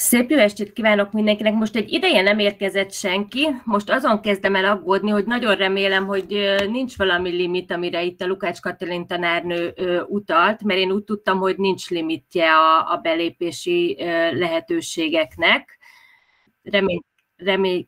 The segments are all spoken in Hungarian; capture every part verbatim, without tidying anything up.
Szép jó estét kívánok mindenkinek! Most egy ideje nem érkezett senki, most azon kezdem el aggódni, hogy nagyon remélem, hogy nincs valami limit, amire itt a Lukács Katalin tanárnő utalt, mert én úgy tudtam, hogy nincs limitje a, a belépési lehetőségeknek. Remény, remény,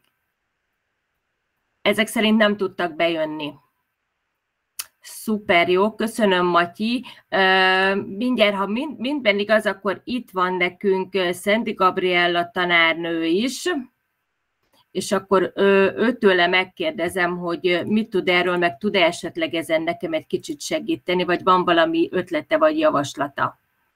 ezek szerint nem tudtak bejönni. Szuper, jó, köszönöm, Matyi. Mindjárt, ha mind, mindben igaz, akkor itt van nekünk Szendi Gabriella tanárnő is, és akkor őtőle megkérdezem, hogy mit tud erről, meg tud-e esetleg ezen nekem egy kicsit segíteni, vagy van valami ötlete vagy javaslata?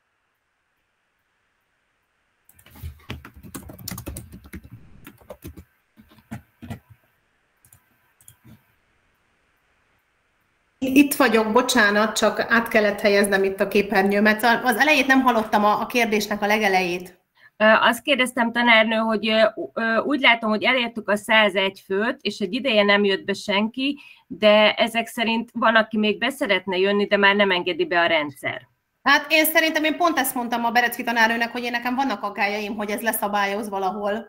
Itt vagyok, bocsánat, csak át kellett helyeznem itt a képernyőmet. Az elejét nem hallottam, a, a kérdésnek a legelejét. Azt kérdeztem, tanárnő, hogy úgy látom, hogy elértük a százegy főt, és egy ideje nem jött be senki, de ezek szerint van, aki még be szeretne jönni, de már nem engedi be a rendszer. Hát én szerintem, én pont ezt mondtam a Berecki tanárnőnek, hogy én nekem vannak aggályaim, hogy ez leszabályoz valahol.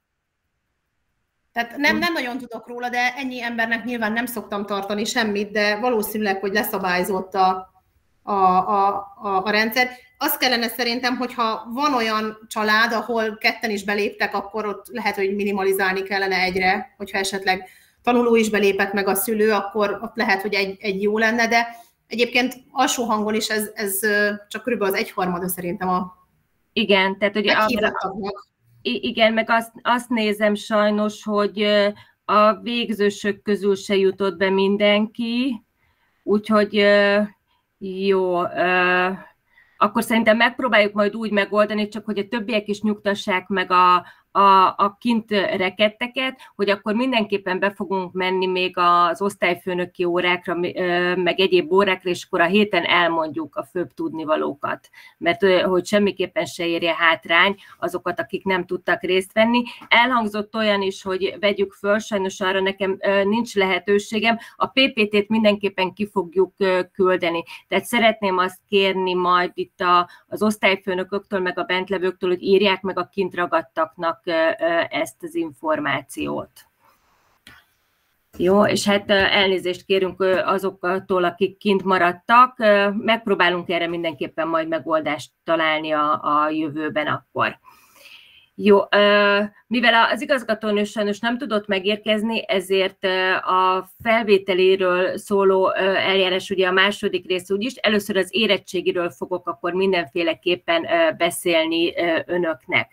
Tehát nem, nem nagyon tudok róla, de ennyi embernek nyilván nem szoktam tartani semmit, de valószínűleg, hogy leszabályozott a, a, a, a, a rendszer. Azt kellene szerintem, hogyha van olyan család, ahol ketten is beléptek, akkor ott lehet, hogy minimalizálni kellene egyre, hogyha esetleg tanuló is belépett meg a szülő, akkor ott lehet, hogy egy, egy jó lenne, de egyébként alsó hangon is ez, ez csak körülbelül az egyharmada szerintem a Igen, tehát ugye meghívottaknak. Igen, meg azt, azt nézem sajnos, hogy a végzősök közül se jutott be mindenki, úgyhogy jó, akkor szerintem megpróbáljuk majd úgy megoldani, csak hogy a többiek is nyugtassák meg a, a, a kint reketteket, hogy akkor mindenképpen be fogunk menni még az osztályfőnöki órákra, meg egyéb órákra, és akkor a héten elmondjuk a főbb tudnivalókat, mert hogy semmiképpen se érje hátrány azokat, akik nem tudtak részt venni. Elhangzott olyan is, hogy vegyük föl, sajnos arra nekem nincs lehetőségem, a pé pé té-t mindenképpen ki fogjuk küldeni. Tehát szeretném azt kérni majd itt a, az osztályfőnököktől, meg a bentlevőktől, hogy írják meg a kint ragadtaknak ezt az információt. Jó, és hát elnézést kérünk azoktól, akik kint maradtak, megpróbálunk erre mindenképpen majd megoldást találni a, a jövőben akkor. Jó, mivel az igazgatónő sajnos nem tudott megérkezni, ezért a felvételéről szóló eljárás, ugye a második rész úgyis, először az érettségiről fogok akkor mindenféleképpen beszélni önöknek.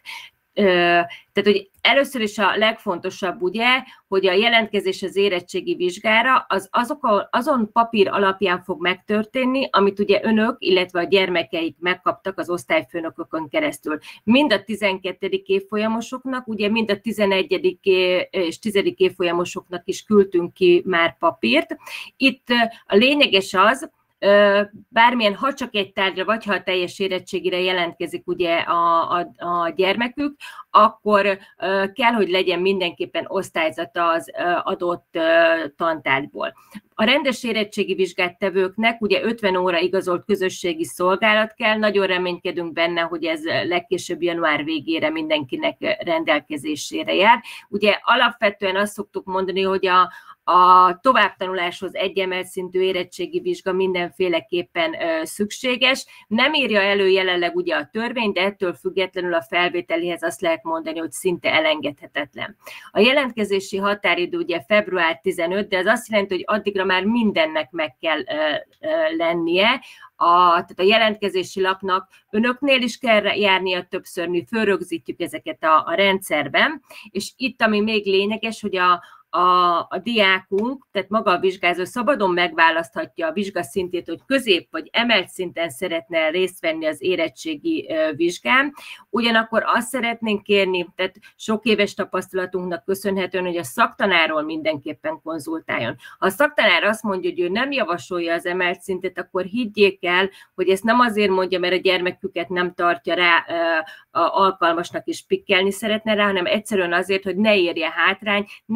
Tehát, hogy először is a legfontosabb, ugye, hogy a jelentkezés az érettségi vizsgára az azok, azon papír alapján fog megtörténni, amit ugye önök, illetve a gyermekeik megkaptak az osztályfőnökökön keresztül. Mind a tizenkettedik évfolyamosoknak, ugye mind a tizenegyedik és tizedik évfolyamosoknak is küldtünk ki már papírt. Itt a lényeges az, bármilyen, ha csak egy tárgyra, vagy ha a teljes érettségire jelentkezik ugye a, a, a gyermekük, akkor kell, hogy legyen mindenképpen osztályzata az adott tantárgyból. A rendes érettségi vizsgát tevőknek ugye ötven óra igazolt közösségi szolgálat kell, nagyon reménykedünk benne, hogy ez legkésőbb január végére mindenkinek rendelkezésére jár. Ugye alapvetően azt szoktuk mondani, hogy a A továbbtanuláshoz egy emelt szintű érettségi vizsga mindenféleképpen ö, szükséges. Nem írja elő jelenleg ugye a törvény, de ettől függetlenül a felvételihez azt lehet mondani, hogy szinte elengedhetetlen. A jelentkezési határidő ugye február tizenötödike, de ez azt jelenti, hogy addigra már mindennek meg kell ö, ö, lennie. A, tehát a jelentkezési lapnak önöknél is kell járnia többször, mi fölrögzítjük ezeket a, a rendszerben, és itt ami még lényeges, hogy a A, a diákunk, tehát maga a vizsgázó szabadon megválaszthatja a vizsgaszintét, hogy közép vagy emelt szinten szeretne részt venni az érettségi vizsgán. Ugyanakkor azt szeretnénk kérni, tehát sok éves tapasztalatunknak köszönhetően, hogy a szaktanáról mindenképpen konzultáljon. Ha a szaktanár azt mondja, hogy ő nem javasolja az emelt szintet, akkor higgyék el, hogy ezt nem azért mondja, mert a gyermeküket nem tartja rá alkalmasnak és pikkelni szeretne rá, hanem egyszerűen azért, hogy ne érje hátrány, ne rossz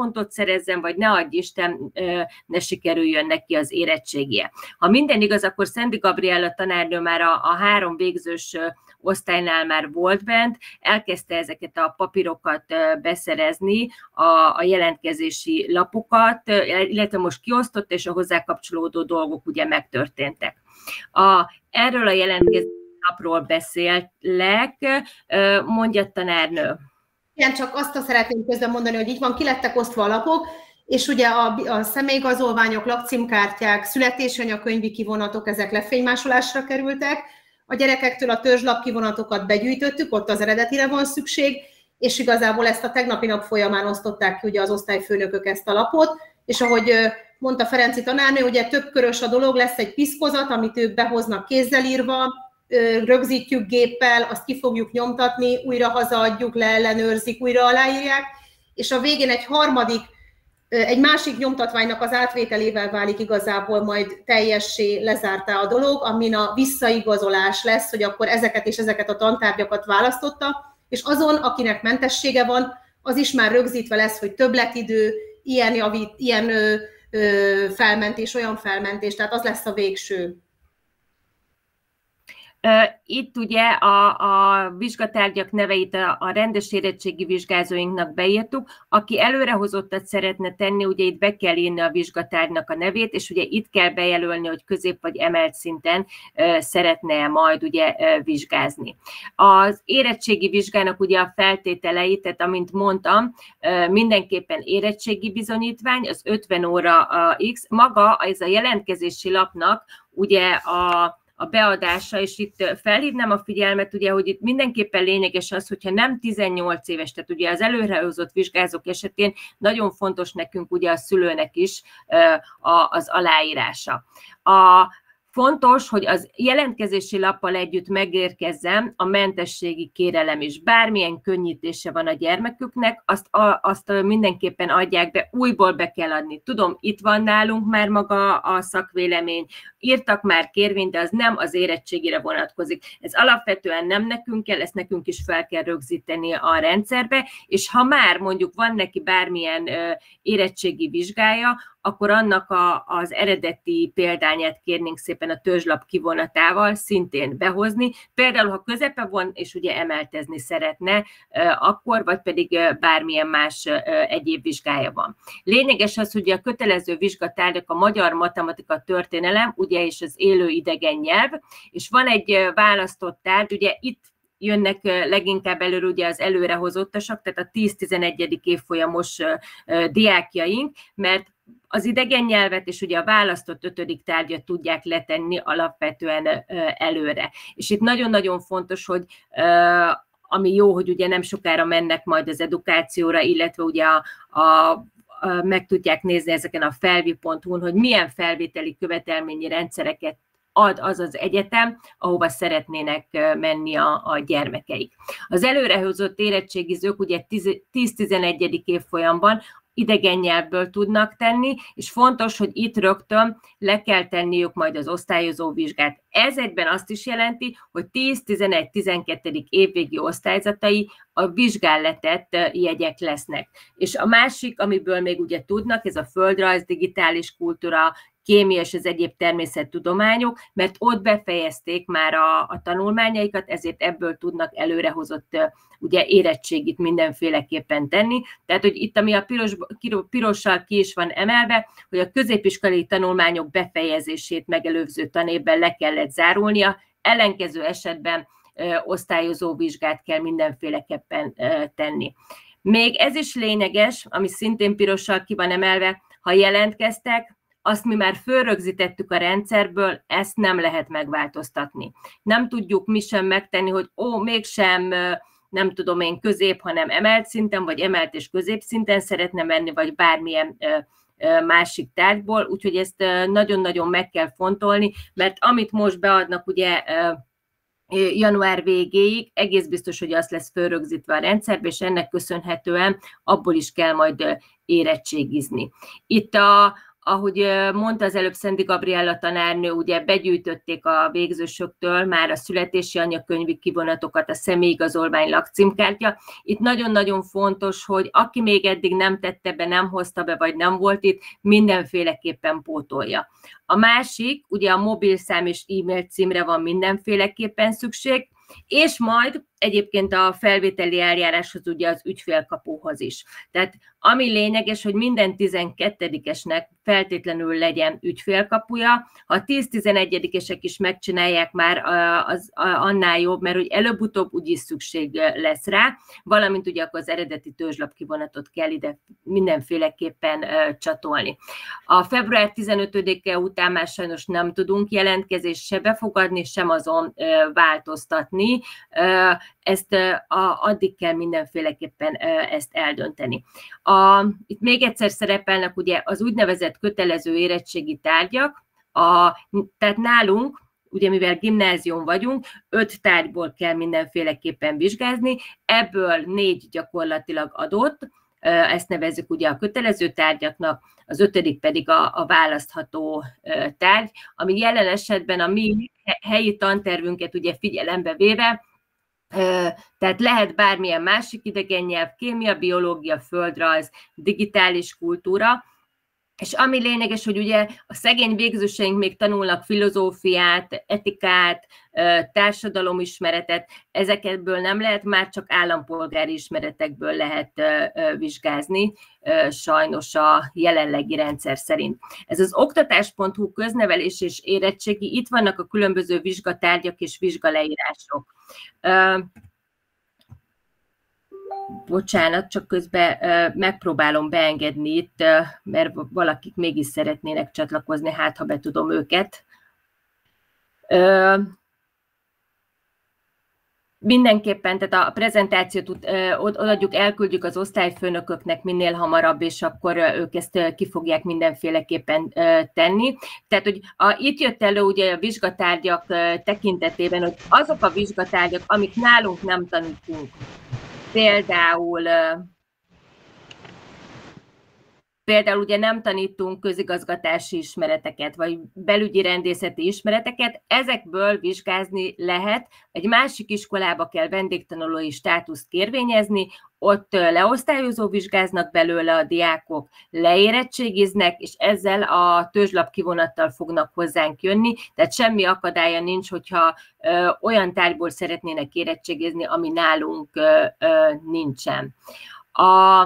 pontot szerezzen, vagy ne adj Isten, ne sikerüljön neki az érettségie. Ha minden igaz, akkor Szendi Gabriella tanárnő már a, a három végzős osztálynál már volt bent, elkezdte ezeket a papírokat beszerezni, a, a jelentkezési lapokat, illetve most kiosztott, és a hozzá kapcsolódó dolgok ugye megtörténtek. A, erről a jelentkezési lapról beszélek, mondja tanárnő. Igen, csak azt szeretném közben mondani, hogy így van, ki lettek osztva a lapok, és ugye a, a személyigazolványok, lakcímkártyák, születési anyakönyvi kivonatok, ezek lefénymásolásra kerültek. A gyerekektől a törzslap kivonatokat begyűjtöttük, ott az eredetire van szükség, és igazából ezt a tegnapi nap folyamán osztották ki ugye az osztályfőnökök ezt a lapot, és ahogy mondta Ferenci tanárnő, ugye több körös a dolog, lesz egy piszkozat, amit ők behoznak kézzel írva, rögzítjük géppel, azt ki fogjuk nyomtatni, újra hazaadjuk, leellenőrzik, újra aláírják, és a végén egy harmadik, egy másik nyomtatványnak az átvételével válik igazából majd teljessé, lezártá a dolog, amin a visszaigazolás lesz, hogy akkor ezeket és ezeket a tantárgyakat választotta, és azon, akinek mentessége van, az is már rögzítve lesz, hogy többletidő, ilyen, javít, ilyen ö, ö, felmentés, olyan felmentés, tehát az lesz a végső. Itt ugye a, a vizsgatárgyak neveit a, a rendes érettségi vizsgázóinknak beírtuk. Aki előrehozottat szeretne tenni, ugye itt be kell írni a vizsgatárgynak a nevét, és ugye itt kell bejelölni, hogy közép vagy emelt szinten uh, szeretne majd ugye uh, vizsgázni. Az érettségi vizsgának ugye a feltételei, tehát amint mondtam, uh, mindenképpen érettségi bizonyítvány, az ötven óra a X, maga ez a jelentkezési lapnak ugye a a beadása, és itt felhívnám a figyelmet, ugye, hogy itt mindenképpen lényeges az, hogyha nem tizennyolc éves, tehát ugye az előrehozott vizsgázók esetén nagyon fontos nekünk ugye a szülőnek is az aláírása. A Fontos, hogy az jelentkezési lappal együtt megérkezzen a mentességi kérelem is. Bármilyen könnyítése van a gyermeküknek, azt, a, azt mindenképpen adják be, újból be kell adni. Tudom, itt van nálunk már maga a szakvélemény, írtak már kérvényt, de az nem az érettségére vonatkozik. Ez alapvetően nem nekünk kell, ezt nekünk is fel kell rögzíteni a rendszerbe, és ha már mondjuk van neki bármilyen érettségi vizsgája, akkor annak a, az eredeti példányát kérnénk szépen a törzslap kivonatával szintén behozni. Például, ha közepe van, és ugye emeltezni szeretne, akkor, vagy pedig bármilyen más egyéb vizsgája van. Lényeges az, hogy a kötelező vizsgatárgyak a magyar, matematika, történelem, ugye, és az élő idegen nyelv, és van egy választott tárgy, ugye itt jönnek leginkább előre ugye az előrehozottasak, tehát a tíz-tizenegyedik évfolyamos diákjaink, mert az idegen nyelvet és ugye a választott ötödik tárgyat tudják letenni alapvetően előre. És itt nagyon-nagyon fontos, hogy ami jó, hogy ugye nem sokára mennek majd az edukációra, illetve ugye a, a, a, meg tudják nézni ezeken a felvi pont hu-n, hogy milyen felvételi követelményi rendszereket ad az az egyetem, ahova szeretnének menni a, a gyermekeik. Az előrehozott érettségizők ugye tíz-tizenegyedik évfolyamban idegen nyelvből tudnak tenni, és fontos, hogy itt rögtön le kell tenniük majd az osztályozó vizsgát. Ez egyben azt is jelenti, hogy tíz-tizenegy-tizenkettedik évvégi osztályzatai a vizsgán letett jegyek lesznek. És a másik, amiből még ugye tudnak, ez a földrajz, digitális kultúra, kémia és az egyéb természettudományok, mert ott befejezték már a, a tanulmányaikat, ezért ebből tudnak előrehozott ugye érettségit mindenféleképpen tenni. Tehát, hogy itt, ami a piros, pirossal ki is van emelve, hogy a középiskolai tanulmányok befejezését megelőző tanévben le kellett zárulnia, ellenkező esetben ö, osztályozó vizsgát kell mindenféleképpen ö, tenni. Még ez is lényeges, ami szintén pirossal ki van emelve, ha jelentkeztek, azt mi már fölrögzítettük a rendszerből, ezt nem lehet megváltoztatni. Nem tudjuk mi sem megtenni, hogy ó, mégsem, nem tudom én, közép, hanem emelt szinten, vagy emelt és középszinten szeretne menni, vagy bármilyen másik tárgyból, úgyhogy ezt nagyon-nagyon meg kell fontolni, mert amit most beadnak ugye január végéig, egész biztos, hogy az lesz fölrögzítve a rendszerbe, és ennek köszönhetően abból is kell majd érettségizni. Itt a ahogy mondta az előbb Szendi Gabriella tanárnő, ugye begyűjtötték a végzősöktől már a születési anyakönyvi kivonatokat, a személyigazolvány, lakcímkártya. Itt nagyon-nagyon fontos, hogy aki még eddig nem tette be, nem hozta be, vagy nem volt itt, mindenféleképpen pótolja. A másik, ugye a mobilszám és e-mail címre van mindenféleképpen szükség, és majd egyébként a felvételi eljáráshoz ugye az ügyfélkapuhoz is. Tehát ami lényeges, hogy minden tizenkettedikesnek feltétlenül legyen ügyfélkapuja. Ha a tíz-tizenegyedikesek is megcsinálják már, az annál jobb, mert hogy előbb-utóbb úgyis szükség lesz rá, valamint ugye akkor az eredeti törzslapkivonatot kell ide mindenféleképpen csatolni. A február tizenötödike után már sajnos nem tudunk jelentkezést se befogadni, sem azon változtatni. Ezt a, addig kell mindenféleképpen ezt eldönteni. A, itt még egyszer szerepelnek ugye az úgynevezett kötelező érettségi tárgyak, a, tehát nálunk, ugye mivel gimnázium vagyunk, öt tárgyból kell mindenféleképpen vizsgázni, ebből négy gyakorlatilag adott, ezt nevezzük ugye a kötelező tárgyaknak, az ötödik pedig a, a választható tárgy, ami jelen esetben a mi helyi tantervünket ugye figyelembe véve, tehát lehet bármilyen másik idegen nyelv, kémia, biológia, földrajz, digitális kultúra, és ami lényeges, hogy ugye a szegény végzőseink még tanulnak filozófiát, etikát, társadalomismeretet, ezekből nem lehet, már csak állampolgári ismeretekből lehet vizsgázni, sajnos a jelenlegi rendszer szerint. Ez az oktatás pont hu köznevelés és érettségi, itt vannak a különböző vizsgatárgyak és vizsgaleírások. Bocsánat, csak közben megpróbálom beengedni itt, mert valakik mégis szeretnének csatlakozni, hát ha be tudom őket. Mindenképpen, tehát a prezentációt odaadjuk, elküldjük az osztályfőnököknek minél hamarabb, és akkor ők ezt ki fogják mindenféleképpen tenni. Tehát, hogy a, itt jött elő ugye a vizsgatárgyak tekintetében, hogy azok a vizsgatárgyak, amik nálunk nem tanítunk, Például, például ugye nem tanítunk közigazgatási ismereteket, vagy belügyi rendészeti ismereteket, ezekből vizsgázni lehet. Egy másik iskolába kell vendégtanulói státuszt kérvényezni, ott leosztályozó vizsgáznak belőle a diákok, leérettségiznek, és ezzel a törzslap kivonattal fognak hozzánk jönni, tehát semmi akadálya nincs, hogyha ö, olyan tárgyból szeretnének érettségizni, ami nálunk ö, ö, nincsen. A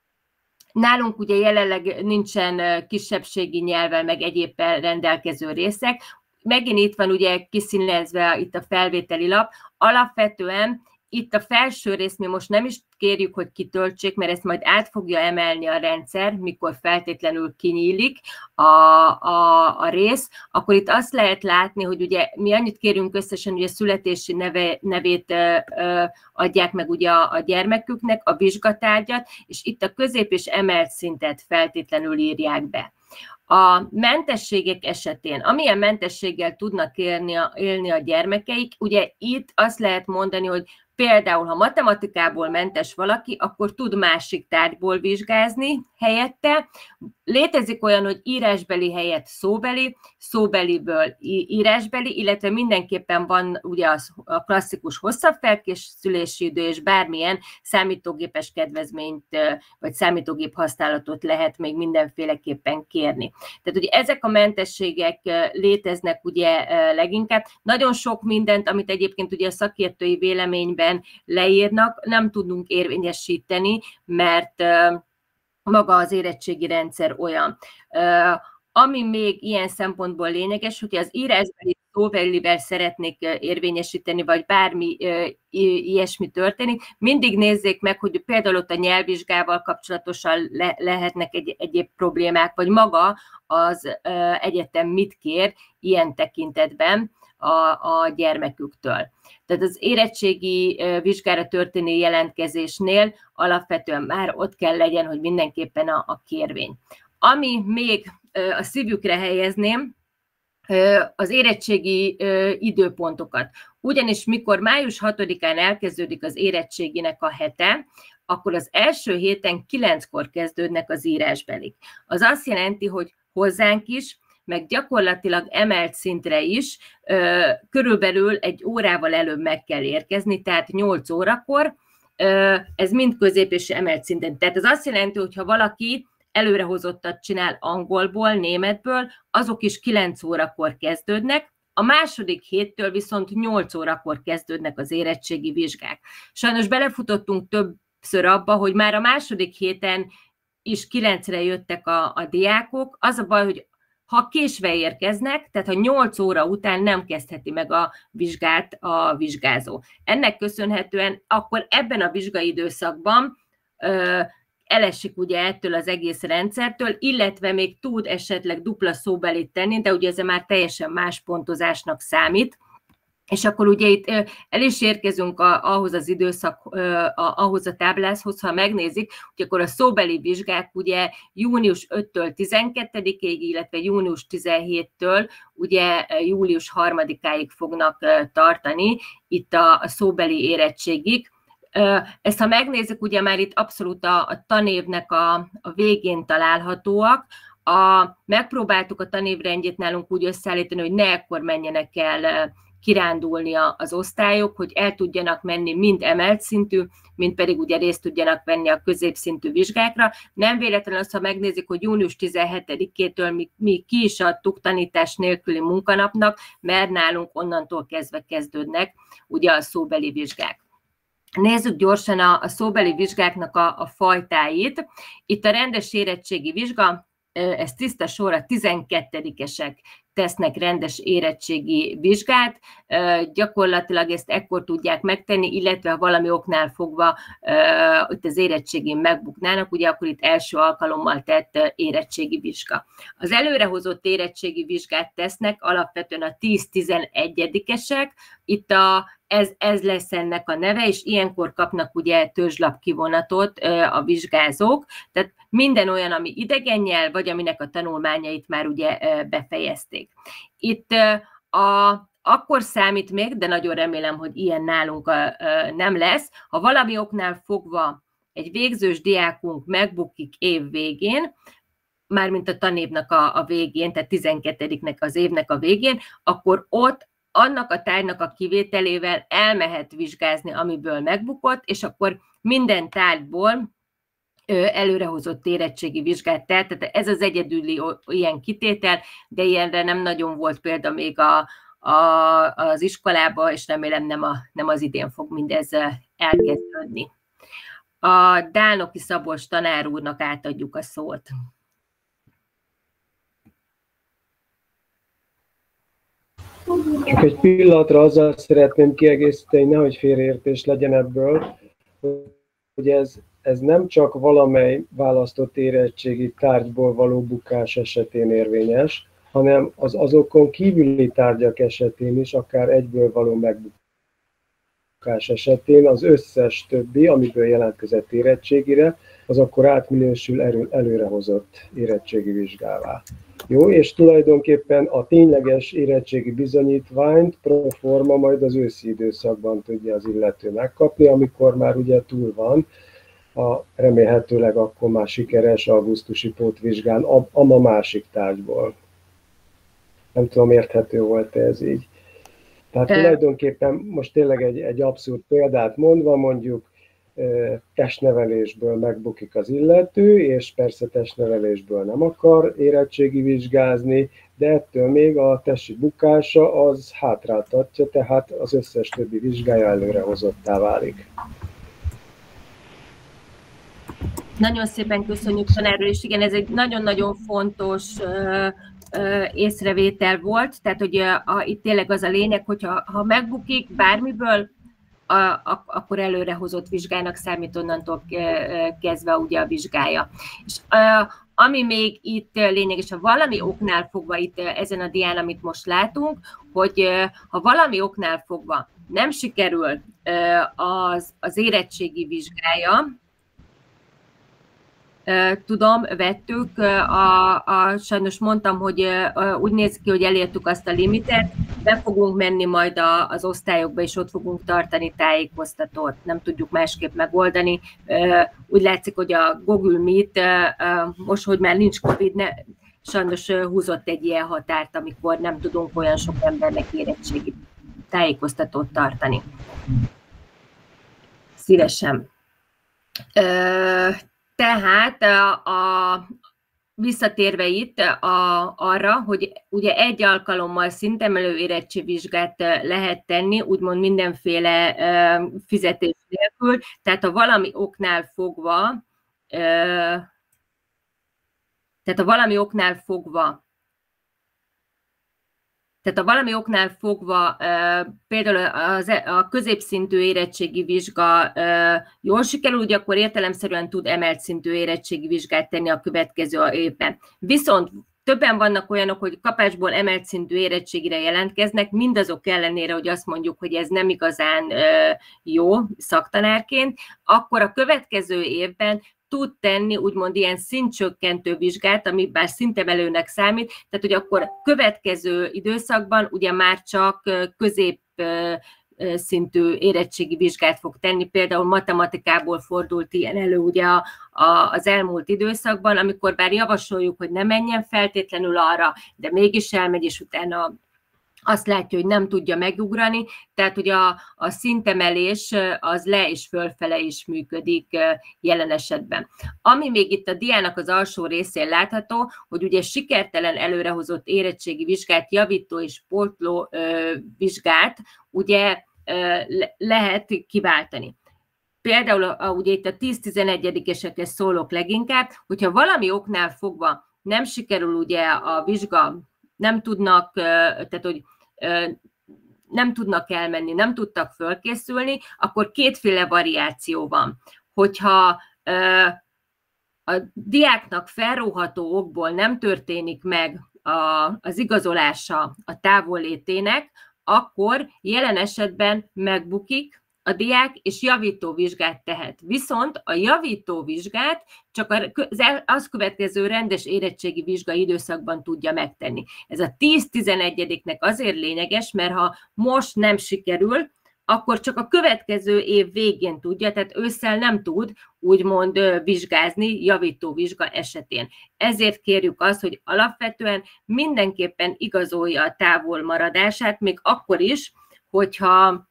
Nálunk ugye jelenleg nincsen kisebbségi nyelvvel, meg egyéb rendelkező részek. Megint itt van ugye kiszínezve itt a felvételi lap. Alapvetően itt a felső rész mi most nem is kérjük, hogy kitöltsék, mert ezt majd át fogja emelni a rendszer, mikor feltétlenül kinyílik a, a, a rész, akkor itt azt lehet látni, hogy ugye mi annyit kérünk összesen, hogy a születési neve, nevét ö, ö, adják meg ugye a, a gyermeküknek, a vizsgatárgyat, és itt a közép és emelt szintet feltétlenül írják be. A mentességek esetén, amilyen mentességgel tudnak élni a, élni a gyermekeik, ugye itt azt lehet mondani, hogy például, ha matematikából mentes valaki, akkor tud másik tárgyból vizsgázni helyette. Létezik olyan, hogy írásbeli helyett szóbeli, szóbeliből írásbeli, illetve mindenképpen van ugye a klasszikus hosszabb felkészülési idő, és bármilyen számítógépes kedvezményt, vagy számítógép használatot lehet még mindenféleképpen kérni. Tehát ugye ezek a mentességek léteznek ugye leginkább. Nagyon sok mindent, amit egyébként ugye a szakértői véleményben leírnak, nem tudunk érvényesíteni, mert maga az érettségi rendszer olyan. Ami még ilyen szempontból lényeges, hogy az írásbeli szóbelivel szeretnék érvényesíteni, vagy bármi ilyesmi történik, mindig nézzék meg, hogy például ott a nyelvvizsgával kapcsolatosan le, lehetnek egy, egyéb problémák, vagy maga az egyetem mit kér ilyen tekintetben a, a gyermeküktől. Tehát az érettségi vizsgára történő jelentkezésnél alapvetően már ott kell legyen, hogy mindenképpen a, a kérvény. Ami még a szívükre helyezném, az érettségi időpontokat. Ugyanis mikor május hatodikán elkezdődik az érettséginek a hete, akkor az első héten kilenckor kezdődnek az írásbelik. Az azt jelenti, hogy hozzánk is, meg gyakorlatilag emelt szintre is körülbelül egy órával előbb meg kell érkezni, tehát nyolc órakor, ez mind közép és emelt szinten. Tehát ez azt jelenti, hogy ha valaki előrehozottat csinál angolból, németből, azok is kilenc órakor kezdődnek, a második héttől viszont nyolc órakor kezdődnek az érettségi vizsgák. Sajnos belefutottunk többször abba, hogy már a második héten is kilencre jöttek a, a diákok. Az a baj, hogy ha késve érkeznek, tehát ha nyolc óra után nem kezdheti meg a vizsgát a vizsgázó. Ennek köszönhetően akkor ebben a vizsgai időszakban ö, elesik ugye ettől az egész rendszertől, illetve még tud esetleg dupla szóbelit tenni, de ugye ez már teljesen más pontozásnak számít. És akkor ugye itt el is érkezünk ahhoz az időszak, ahhoz a táblázhoz, ha megnézik, hogy akkor a szóbeli vizsgák ugye június ötödikétől tizenkettedikéig, illetve június tizenhétedikétől ugye július harmadikáig fognak tartani itt a szóbeli érettségig. Ezt ha megnézzük, ugye már itt abszolút a, a tanévnek a, a végén találhatóak. A, megpróbáltuk a tanévrendjét nálunk úgy összeállítani, hogy ne ekkor menjenek el kirándulni az osztályok, hogy el tudjanak menni mind emelt szintű, mind pedig ugye részt tudjanak venni a középszintű vizsgákra. Nem véletlenül azt, ha megnézik, hogy június tizenhetedikétől mi, mi ki is adtuk tanítás nélküli munkanapnak, mert nálunk onnantól kezdve kezdődnek ugye a szóbeli vizsgák. Nézzük gyorsan a, a szóbeli vizsgáknak a, a fajtáit. Itt a rendes érettségi vizsga, ez tiszta sorra tizenkettedikesek tesznek rendes érettségi vizsgát, gyakorlatilag ezt ekkor tudják megtenni, illetve ha valami oknál fogva itt az érettségén megbuknának, ugye akkor itt első alkalommal tett érettségi vizsga. Az előrehozott érettségi vizsgát tesznek alapvetően a tíz-tizenegyedikesek, itt a Ez, ez lesz ennek a neve, és ilyenkor kapnak ugye törzslap kivonatot a vizsgázók, tehát minden olyan, ami idegen nyelv, vagy aminek a tanulmányait már ugye befejezték. Itt a, akkor számít még, de nagyon remélem, hogy ilyen nálunk nem lesz, ha valami oknál fogva egy végzős diákunk megbukik év végén, mármint a tanévnek a, a végén, tehát tizenkettediknek az évnek a végén, akkor ott annak a tárgynak a kivételével elmehet vizsgázni, amiből megbukott, és akkor minden tárgyból előrehozott érettségi vizsgát tett, tehát ez az egyedüli ilyen kitétel, de ilyenre nem nagyon volt példa még a, a, az iskolában, és remélem nem, a, nem az idén fog mindez elkezdődni. A Dálnoki Szabolcs tanár úrnak átadjuk a szót. Csak egy pillanatra azzal szeretném kiegészíteni, nehogy félreértés legyen ebből, hogy ez, ez nem csak valamely választott érettségi tárgyból való bukás esetén érvényes, hanem az azokon kívüli tárgyak esetén is, akár egyből való megbukás esetén az összes többi, amiből jelentkezett érettségire, az akkor átminősül elő, előrehozott érettségi vizsgává. Jó, és tulajdonképpen a tényleges érettségi bizonyítványt pro forma majd az őszi időszakban tudja az illető megkapni, amikor már ugye túl van, a, remélhetőleg akkor már sikeres augusztusi pótvizsgán a, a ma másik tárgyból. Nem tudom, érthető volt ez így. Tehát tulajdonképpen most tényleg egy, egy abszurd példát mondva, mondjuk testnevelésből megbukik az illető, és persze testnevelésből nem akar érettségi vizsgázni, de ettől még a testi bukása az hátráltatja, tehát az összes többi vizsgája előrehozottá válik. Nagyon szépen köszönjük tanárról, és igen, ez egy nagyon-nagyon fontos észrevétel volt, tehát hogy a, a, itt tényleg az a lényeg, hogyha ha megbukik bármiből, A, a, akkor előrehozott vizsgának számít onnantól kezdve ugye a vizsgája. És a, ami még itt lényeges, ha valami oknál fogva itt ezen a dián, amit most látunk, hogy ha valami oknál fogva nem sikerül az, az érettségi vizsgája, tudom, vettük, a, a, sajnos mondtam, hogy úgy néz ki, hogy elértük azt a limitet, be fogunk menni majd a, az osztályokba, és ott fogunk tartani tájékoztatót. Nem tudjuk másképp megoldani. Úgy látszik, hogy a Google Meet, most, hogy már nincs Covid, ne, sajnos húzott egy ilyen határt, amikor nem tudunk olyan sok embernek érettségi tájékoztatót tartani. Szívesen. Tehát a, a visszatérve itt a, arra, hogy ugye egy alkalommal szintemelő érettségivizsgát lehet tenni, úgymond mindenféle fizetés nélkül, tehát ha valami oknál fogva, tehát ha valami oknál fogva, Tehát ha valami oknál fogva, például az, a középszintű érettségi vizsga jól sikerül, ugye akkor értelemszerűen tud emelt szintű érettségi vizsgát tenni a következő évben. Viszont többen vannak olyanok, hogy kapásból emelt szintű érettségire jelentkeznek, mindazok ellenére, hogy azt mondjuk, hogy ez nem igazán jó szaktanárként, akkor a következő évben tud tenni úgymond ilyen szintcsökkentő vizsgát, ami bár szintemelőnek számít, tehát hogy akkor következő időszakban ugye már csak közép szintű érettségi vizsgát fog tenni, például matematikából fordult ilyen elő ugye a, a, az elmúlt időszakban, amikor bár javasoljuk, hogy ne menjen feltétlenül arra, de mégis elmegy, és utána azt látja, hogy nem tudja megugrani, tehát hogy a, a szintemelés az le és fölfele is működik jelen esetben. Ami még itt a diának az alsó részén látható, hogy ugye sikertelen előrehozott érettségi vizsgát, javító és pótló ö, vizsgát ugye ö, lehet kiváltani. Például a, ugye itt a tíz-tizenegyedikesekhez szólok leginkább, hogyha valami oknál fogva nem sikerül ugye a vizsga, nem tudnak, tehát hogy nem tudnak elmenni, nem tudtak fölkészülni, akkor kétféle variáció van. Hogyha a diáknak felróható okból nem történik meg az igazolása a távollétének, akkor jelen esetben megbukik a diák, és javító vizsgát tehet. Viszont a javító vizsgát csak az azt következő rendes érettségi vizsga időszakban tudja megtenni. Ez a tíz-tizenegyediknek azért lényeges, mert ha most nem sikerül, akkor csak a következő év végén tudja, tehát ősszel nem tud úgymond vizsgázni javító vizsga esetén. Ezért kérjük azt, hogy alapvetően mindenképpen igazolja a távolmaradását, még akkor is, hogyha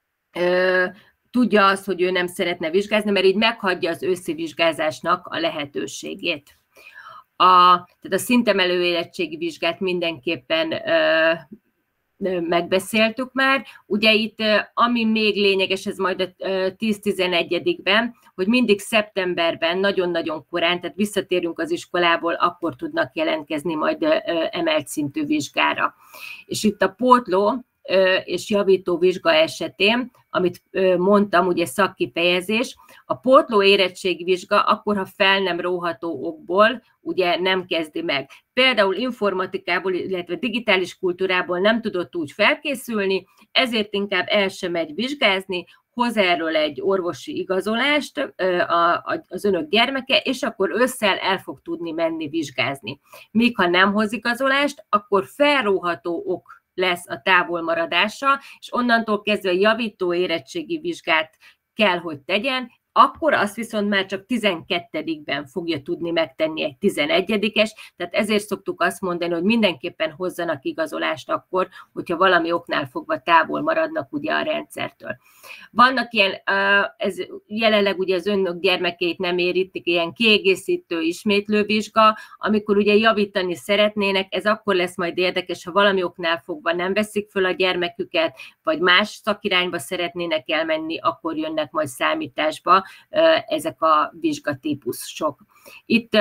tudja azt, hogy ő nem szeretne vizsgázni, mert így meghagyja az őszi vizsgázásnak a lehetőségét. A, tehát a szintemelő érettségi vizsgát mindenképpen ö, ö, megbeszéltük már. Ugye itt, ami még lényeges, ez majd a tíz-tizenegyedikben, hogy mindig szeptemberben, nagyon-nagyon korán, tehát visszatérünk az iskolából, akkor tudnak jelentkezni majd ö, emelt szintű vizsgára. És itt a pótló és javító vizsga esetén, amit mondtam, ugye szakkifejezés, a pótló érettségi vizsga akkor, ha fel nem róható okból, ugye nem kezdi meg. Például informatikából, illetve digitális kultúrából nem tudott úgy felkészülni, ezért inkább el sem megy vizsgázni, hoz erről egy orvosi igazolást az önök gyermeke, és akkor ősszel el fog tudni menni vizsgázni. Míg ha nem hoz igazolást, akkor felróható ok lesz a távolmaradása, és onnantól kezdve javító érettségi vizsgát kell, hogy tegyen, akkor azt viszont már csak tizenkettedikben fogja tudni megtenni egy tizenegyedikes, tehát ezért szoktuk azt mondani, hogy mindenképpen hozzanak igazolást akkor, hogyha valami oknál fogva távol maradnak ugye a rendszertől. Vannak ilyen, ez jelenleg ugye az önök gyermekeit nem érítik, ilyen kiegészítő ismétlő vizsga, amikor ugye javítani szeretnének, ez akkor lesz majd érdekes, ha valami oknál fogva nem veszik föl a gyermeküket, vagy más szakirányba szeretnének elmenni, akkor jönnek majd számításba ezek a vizsgatípusok. Itt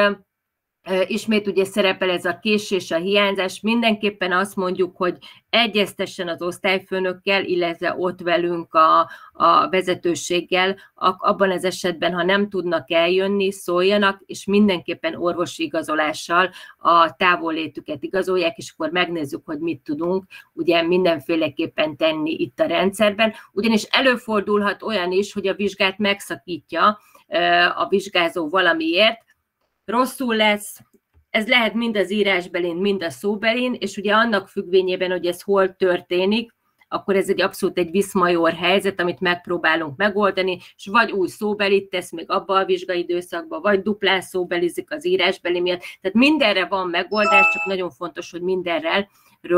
ismét ugye szerepel ez a késés, a hiányzás, mindenképpen azt mondjuk, hogy egyeztessen az osztályfőnökkel, illetve ott velünk a, a vezetőséggel, abban az esetben, ha nem tudnak eljönni, szóljanak, és mindenképpen orvosi igazolással a távollétüket igazolják, és akkor megnézzük, hogy mit tudunk ugye mindenféleképpen tenni itt a rendszerben, ugyanis előfordulhat olyan is, hogy a vizsgát megszakítja a vizsgázó valamiért, rosszul lesz, ez lehet mind az írásbelin, mind a szóbelin, és ugye annak függvényében, hogy ez hol történik, akkor ez egy abszolút egy viszmajor helyzet, amit megpróbálunk megoldani, és vagy új szóbelit tesz még abba a vizsgai időszakba, vagy duplán szóbelizik az írásbeli miatt. Tehát mindenre van megoldás, csak nagyon fontos, hogy mindenről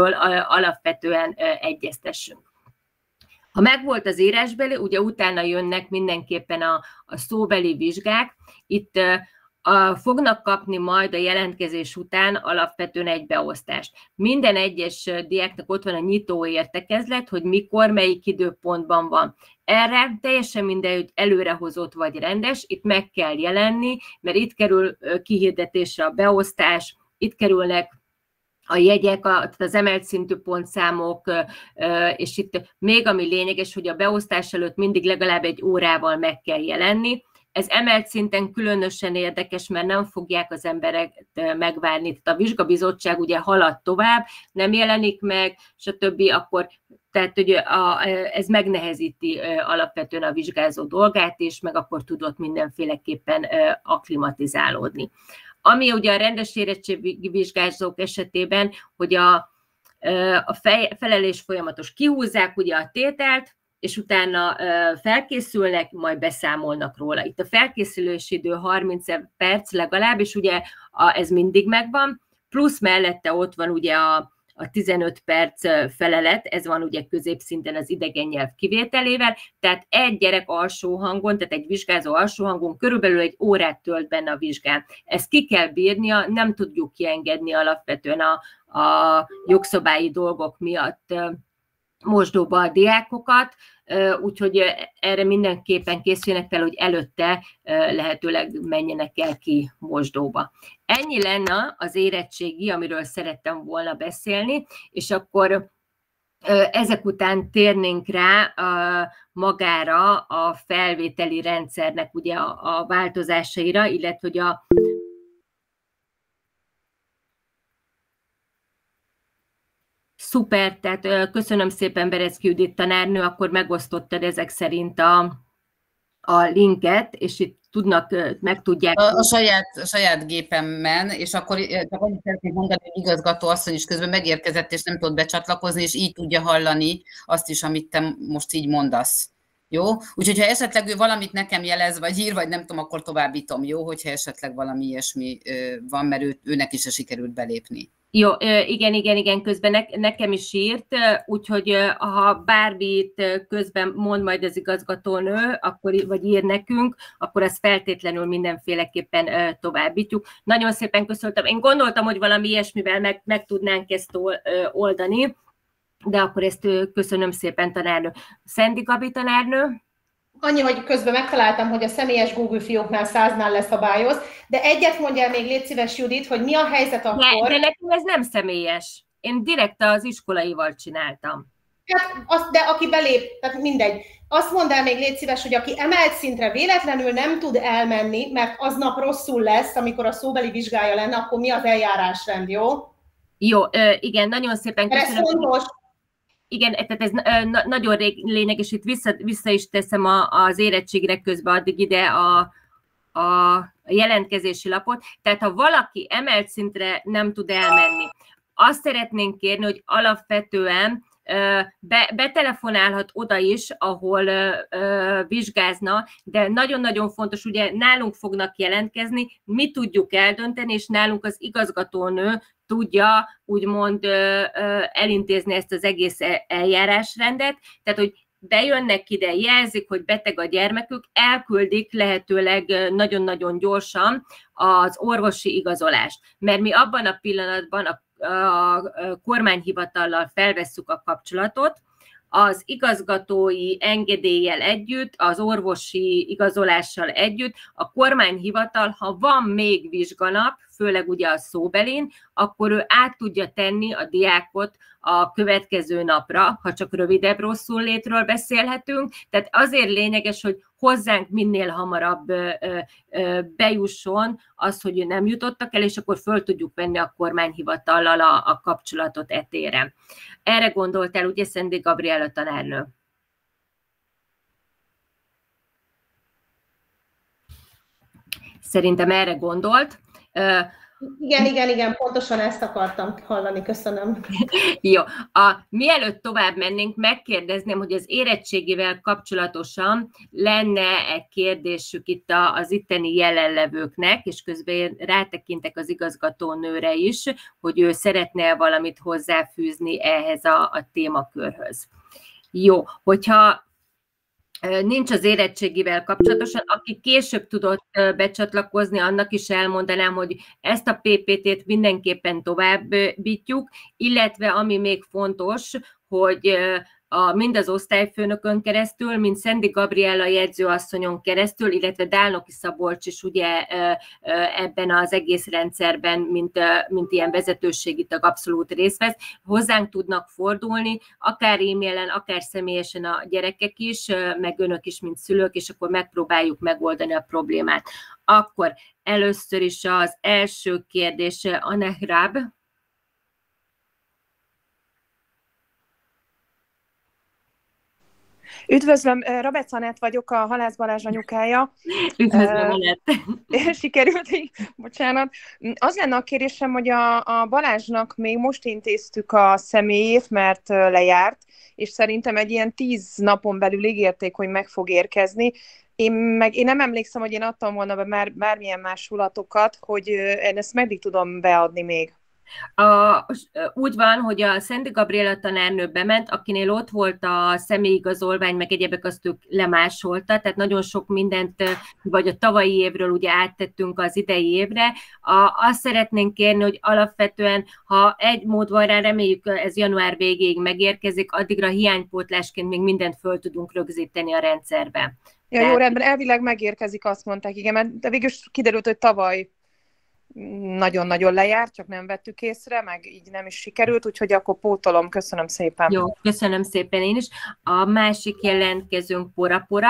alapvetően egyeztessünk. Ha megvolt az írásbeli, ugye utána jönnek mindenképpen a, a szóbeli vizsgák. Itt a, fognak kapni majd a jelentkezés után alapvetően egy beosztást. Minden egyes diáknak ott van a nyitó értekezlet, hogy mikor, melyik időpontban van. Erre teljesen mindegy, hogy előrehozott vagy rendes, itt meg kell jelenni, mert itt kerül kihirdetésre a beosztás, itt kerülnek a jegyek, az emelt szintű pontszámok, és itt még ami lényeges, hogy a beosztás előtt mindig legalább egy órával meg kell jelenni. Ez emelt szinten különösen érdekes, mert nem fogják az emberek megvárni. Tehát a vizsgabizottság ugye halad tovább, nem jelenik meg, stb. Akkor, tehát hogy a, ez megnehezíti alapvetően a vizsgázó dolgát, és meg akkor tudott mindenféleképpen akklimatizálódni. Ami ugye a rendes érettségvizsgázók esetében, hogy a, a felelés folyamatos kihúzzák ugye a tételt, és utána felkészülnek, majd beszámolnak róla. Itt a felkészülési idő harminc perc legalább, és ugye ez mindig megvan, plusz mellette ott van ugye a, a tizenöt perc felelet, ez van ugye középszinten az idegen nyelv kivételével, tehát egy gyerek alsó hangon, tehát egy vizsgázó alsó hangon körülbelül egy órát tölt benne a vizsgán. Ezt ki kell bírnia, nem tudjuk kiengedni alapvetően a, a jogszabályi dolgok miatt mosdóba a diákokat, úgyhogy erre mindenképpen készüljenek fel, hogy előtte lehetőleg menjenek el ki mosdóba. Ennyi lenne az érettségi, amiről szerettem volna beszélni, és akkor ezek után térnénk rá magára a felvételi rendszernek ugye a változásaira, illetve hogy a Szuper, tehát köszönöm szépen, Berezki Judit tanárnő, akkor megosztottad ezek szerint a, a linket, és itt tudnak, meg tudják... A, a, saját, a saját gépemen, és akkor csak annyit szeretnék mondani, hogy igazgató asszony is közben megérkezett, és nem tud becsatlakozni, és így tudja hallani azt is, amit te most így mondasz. Jó? Úgyhogy ha esetleg ő valamit nekem jelez, vagy ír, vagy nem tudom, akkor továbbítom, jó? Hogyha esetleg valami ilyesmi van, mert ő, őnek is sikerült belépni. Jó, igen, igen, igen, közben ne, nekem is írt, úgyhogy ha bármit közben mond majd az igazgatónő, akkor, vagy ír nekünk, akkor azt feltétlenül mindenféleképpen továbbítjuk. Nagyon szépen köszöntöm. Én gondoltam, hogy valami ilyesmivel meg, meg tudnánk ezt oldani, de akkor ezt köszönöm szépen, tanárnő. Szendi Gabi tanárnő? Annyi, hogy közben megtaláltam, hogy a személyes Google fióknál száznál leszabályoz, de egyet mondjál még, légy szíves, Judit, hogy mi a helyzet akkor... De, de nekem ez nem személyes. Én direkt az iskolaival csináltam. Hát, az, de aki belép, tehát mindegy. Azt mondd el még, légy szíves, hogy aki emelt szintre véletlenül nem tud elmenni, mert aznap rosszul lesz, amikor a szóbeli vizsgája lenne, akkor mi az eljárásrend, jó? Jó, igen, nagyon szépen köszönöm. Ez fontos. Igen, tehát ez nagyon lényeges, itt vissza, vissza is teszem a, az érettségre közben addig ide a, a jelentkezési lapot. Tehát ha valaki emelt szintre nem tud elmenni, azt szeretnénk kérni, hogy alapvetően be, betelefonálhat oda is, ahol ö, vizsgázna, de nagyon-nagyon fontos, ugye nálunk fognak jelentkezni, mi tudjuk eldönteni, és nálunk az igazgatónő tudja úgymond ö, ö, elintézni ezt az egész eljárásrendet, tehát hogy bejönnek ide, jelzik, hogy beteg a gyermekük, elküldik lehetőleg nagyon-nagyon gyorsan az orvosi igazolást, mert mi abban a pillanatban a a kormányhivatallal felvesszük a kapcsolatot, az igazgatói engedéllyel együtt, az orvosi igazolással együtt, a kormányhivatal, ha van még vizsganap, főleg ugye a szóbelin, akkor ő át tudja tenni a diákot a következő napra, ha csak rövidebb rosszul létről beszélhetünk. Tehát azért lényeges, hogy hozzánk minél hamarabb bejusson az, hogy nem jutottak el, és akkor föl tudjuk venni a kormányhivatallal a, a kapcsolatot etére. Erre gondoltál, ugye, Szendi Gabriella tanárnő? Szerintem erre gondolt. Igen, igen, igen, pontosan ezt akartam hallani, köszönöm. Jó, a, mielőtt tovább mennénk, megkérdezném, hogy az érettségivel kapcsolatosan lenne egy kérdésük itt az itteni jelenlevőknek, és közben én rátekintek az igazgatónőre is, hogy ő szeretne valamit hozzáfűzni ehhez a, a témakörhöz. Jó, hogyha nincs az érettségivel kapcsolatosan, aki később tudott becsatlakozni, annak is elmondanám, hogy ezt a pé pé té-t mindenképpen továbbítjuk, illetve ami még fontos, hogy a, mind az osztályfőnökön keresztül, mind Szendi Gabriella jegyzőasszonyon keresztül, illetve Dálnoki Szabolcs is ugye ebben az egész rendszerben, mint, mint ilyen vezetőségi tag abszolút részt vesz, hozzánk tudnak fordulni, akár e-mailen, akár személyesen a gyerekek is, meg önök is, mint szülők, és akkor megpróbáljuk megoldani a problémát. Akkor először is az első kérdése Anehrab. Üdvözlöm, Rabec Anett vagyok, a Halász Balázs anyukája. Üdvözlöm, Anett. Sikerült, bocsánat. Az lenne a kérésem, hogy a, a Balázsnak még most intéztük a személyét, mert lejárt, és szerintem egy ilyen tíz napon belül ígérték, hogy meg fog érkezni. Én, meg, én nem emlékszem, hogy én adtam volna be már, bármilyen más hulatokat, hogy én ezt meddig tudom beadni még. A, úgy van, hogy a Szendi Gabriella tanárnő bement, akinél ott volt a személyigazolvány, meg egyebek, azt ők lemásolta, tehát nagyon sok mindent, vagy a tavalyi évről ugye áttettünk az idei évre. A, azt szeretnénk kérni, hogy alapvetően, ha egy mód van rá, reméljük ez január végéig megérkezik, addigra hiánypótlásként még mindent föl tudunk rögzíteni a rendszerbe. Ja, tehát... Jó, rendben, elvileg megérkezik, azt mondták, igen, de végül kiderült, hogy tavaly nagyon-nagyon lejárt, csak nem vettük észre, meg így nem is sikerült, úgyhogy akkor pótolom. Köszönöm szépen. Jó, köszönöm szépen én is. A másik jelentkezőnk Póra Póra.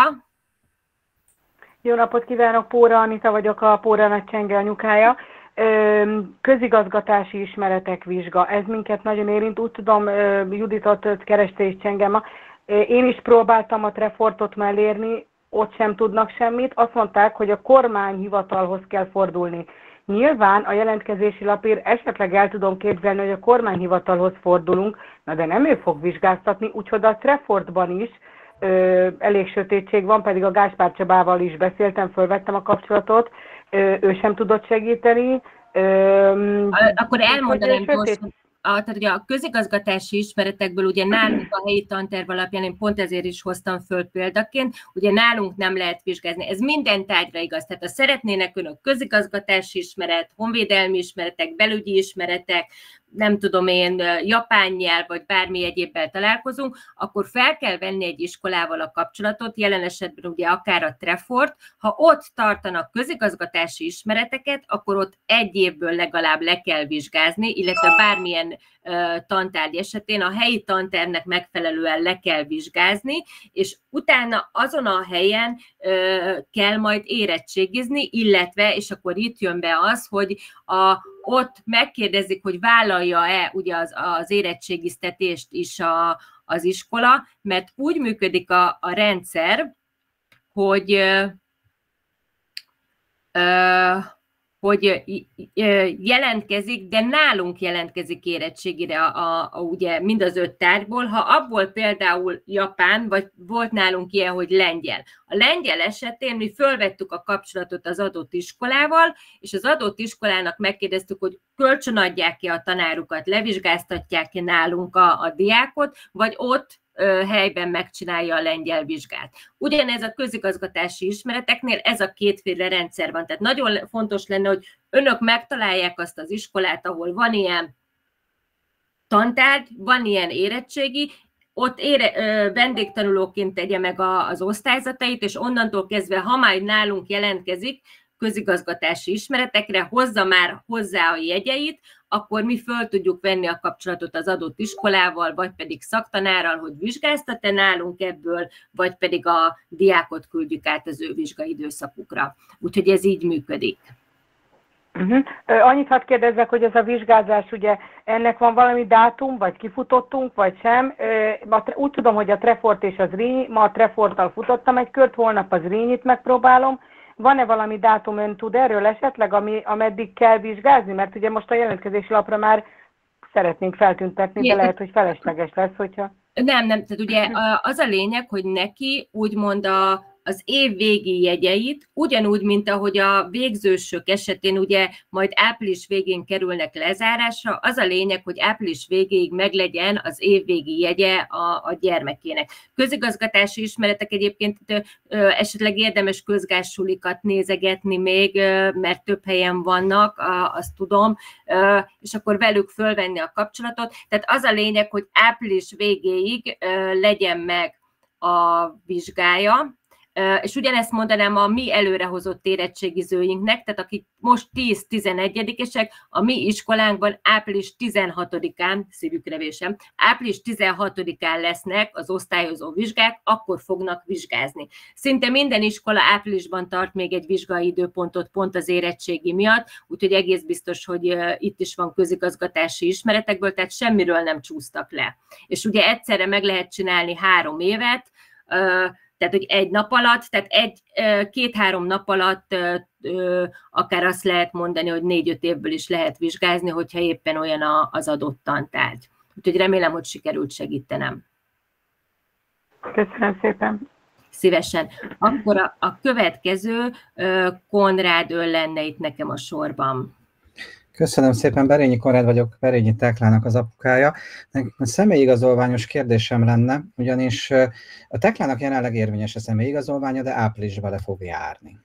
Jó napot kívánok, Póra Anita vagyok, a Póra Nagycsenge anyukája. Közigazgatási ismeretek vizsga. Ez minket nagyon érint. Úgy tudom, Juditot kereste is Csengema. Én is próbáltam a Trefortot mellérni, ott sem tudnak semmit. Azt mondták, hogy a kormányhivatalhoz kell fordulni. Nyilván a jelentkezési lapír esetleg el tudom képzelni, hogy a kormányhivatalhoz fordulunk, na de nem ő fog vizsgáztatni, úgyhogy a Trefortban is ö, elég sötétség van, pedig a Gáspár Csabával is beszéltem, fölvettem a kapcsolatot, ö, ő sem tudott segíteni. Ö, Akkor elmondanám gyorsan. A, tehát ugye a közigazgatási ismeretekből ugye nálunk a helyi tanterv alapján, én pont ezért is hoztam föl példaként, ugye nálunk nem lehet vizsgázni. Ez minden tárgyra igaz. Tehát ha szeretnének önök közigazgatási ismeret, honvédelmi ismeretek, belügyi ismeretek, nem tudom én, japán nyelv, vagy bármi egyébbel találkozunk, akkor fel kell venni egy iskolával a kapcsolatot, jelen esetben ugye akár a Trefort. Ha ott tartanak közigazgatási ismereteket, akkor ott egy évből legalább le kell vizsgázni, illetve bármilyen uh, tantárgy esetén a helyi tantervnek megfelelően le kell vizsgázni, és utána azon a helyen uh, kell majd érettségizni, illetve, és akkor itt jön be az, hogy a ott megkérdezik, hogy vállalja-e ugye az, az érettségiztetést is a, az iskola, mert úgy működik a, a rendszer, hogy, ö, hogy jelentkezik, de nálunk jelentkezik érettségire a, a, a, ugye mind az öt tárgyból. Ha abból például japán, vagy volt nálunk ilyen, hogy lengyel. A lengyel esetén mi fölvettük a kapcsolatot az adott iskolával, és az adott iskolának megkérdeztük, hogy kölcsönadják-e a tanárukat, levizsgáztatják-e nálunk a, a diákot, vagy ott helyben megcsinálja a lengyel vizsgát. Ugyanez a közigazgatási ismereteknél ez a kétféle rendszer van. Tehát nagyon fontos lenne, hogy önök megtalálják azt az iskolát, ahol van ilyen tantárgy, van ilyen érettségi, ott ére, vendégtanulóként tegye meg a, az osztályzatait, és onnantól kezdve, ha majd nálunk jelentkezik közigazgatási ismeretekre, hozza már hozzá a jegyeit, akkor mi föl tudjuk venni a kapcsolatot az adott iskolával, vagy pedig szaktanárral, hogy vizsgáztat-e nálunk ebből, vagy pedig a diákot küldjük át az ő vizsgaidőszakukra. Úgyhogy ez így működik. Uh-huh. Annyit hadd kérdezzek, hogy ez a vizsgázás, ugye ennek van valami dátum, vagy kifutottunk, vagy sem. Úgy tudom, hogy a Trefort és az Rényi, ma a Treforttal futottam egy kört, holnap az Rényit megpróbálom. van-e valami dátum, ön tud erről esetleg, ami, ameddig kell vizsgázni? Mert ugye most a jelentkezési lapra már szeretnénk feltüntetni, de lehet, hogy felesleges lesz, hogyha... Nem, nem, tehát ugye az a lényeg, hogy neki úgymond a, az év végi jegyeit, ugyanúgy, mint ahogy a végzősök esetén ugye majd április végén kerülnek lezárásra, az a lényeg, hogy április végéig meglegyen az év végi jegye a, a gyermekének. Közigazgatási ismeretek egyébként esetleg érdemes közgázsulikat nézegetni még, mert több helyen vannak, azt tudom, és akkor velük fölvenni a kapcsolatot. Tehát az a lényeg, hogy április végéig legyen meg a vizsgája, és ugyanezt mondanám a mi előrehozott érettségizőinknek, tehát akik most tíz-tizenegyedikesek, a mi iskolánkban április tizenhatodikán, szívükre vésem, április tizenhatodikán lesznek az osztályozó vizsgák, akkor fognak vizsgázni. Szinte minden iskola áprilisban tart még egy vizsgai időpontot pont az érettségi miatt, úgyhogy egész biztos, hogy itt is van közigazgatási ismeretekből, tehát semmiről nem csúsztak le. És ugye egyszerre meg lehet csinálni három évet, tehát, hogy egy nap alatt, tehát egy, két-három nap alatt akár azt lehet mondani, hogy négy-öt évből is lehet vizsgázni, hogyha éppen olyan az adott tantárgy. Úgyhogy remélem, hogy sikerült segítenem. Köszönöm szépen. Szívesen. Akkor a, a következő Konrád ön lenne itt nekem a sorban. Köszönöm szépen, Berényi Konrád vagyok, Berényi Teklának az apukája. Nekem személyigazolványos kérdésem lenne, ugyanis a Teklának jelenleg érvényes a személyigazolványa, de áprilisban le fog járni.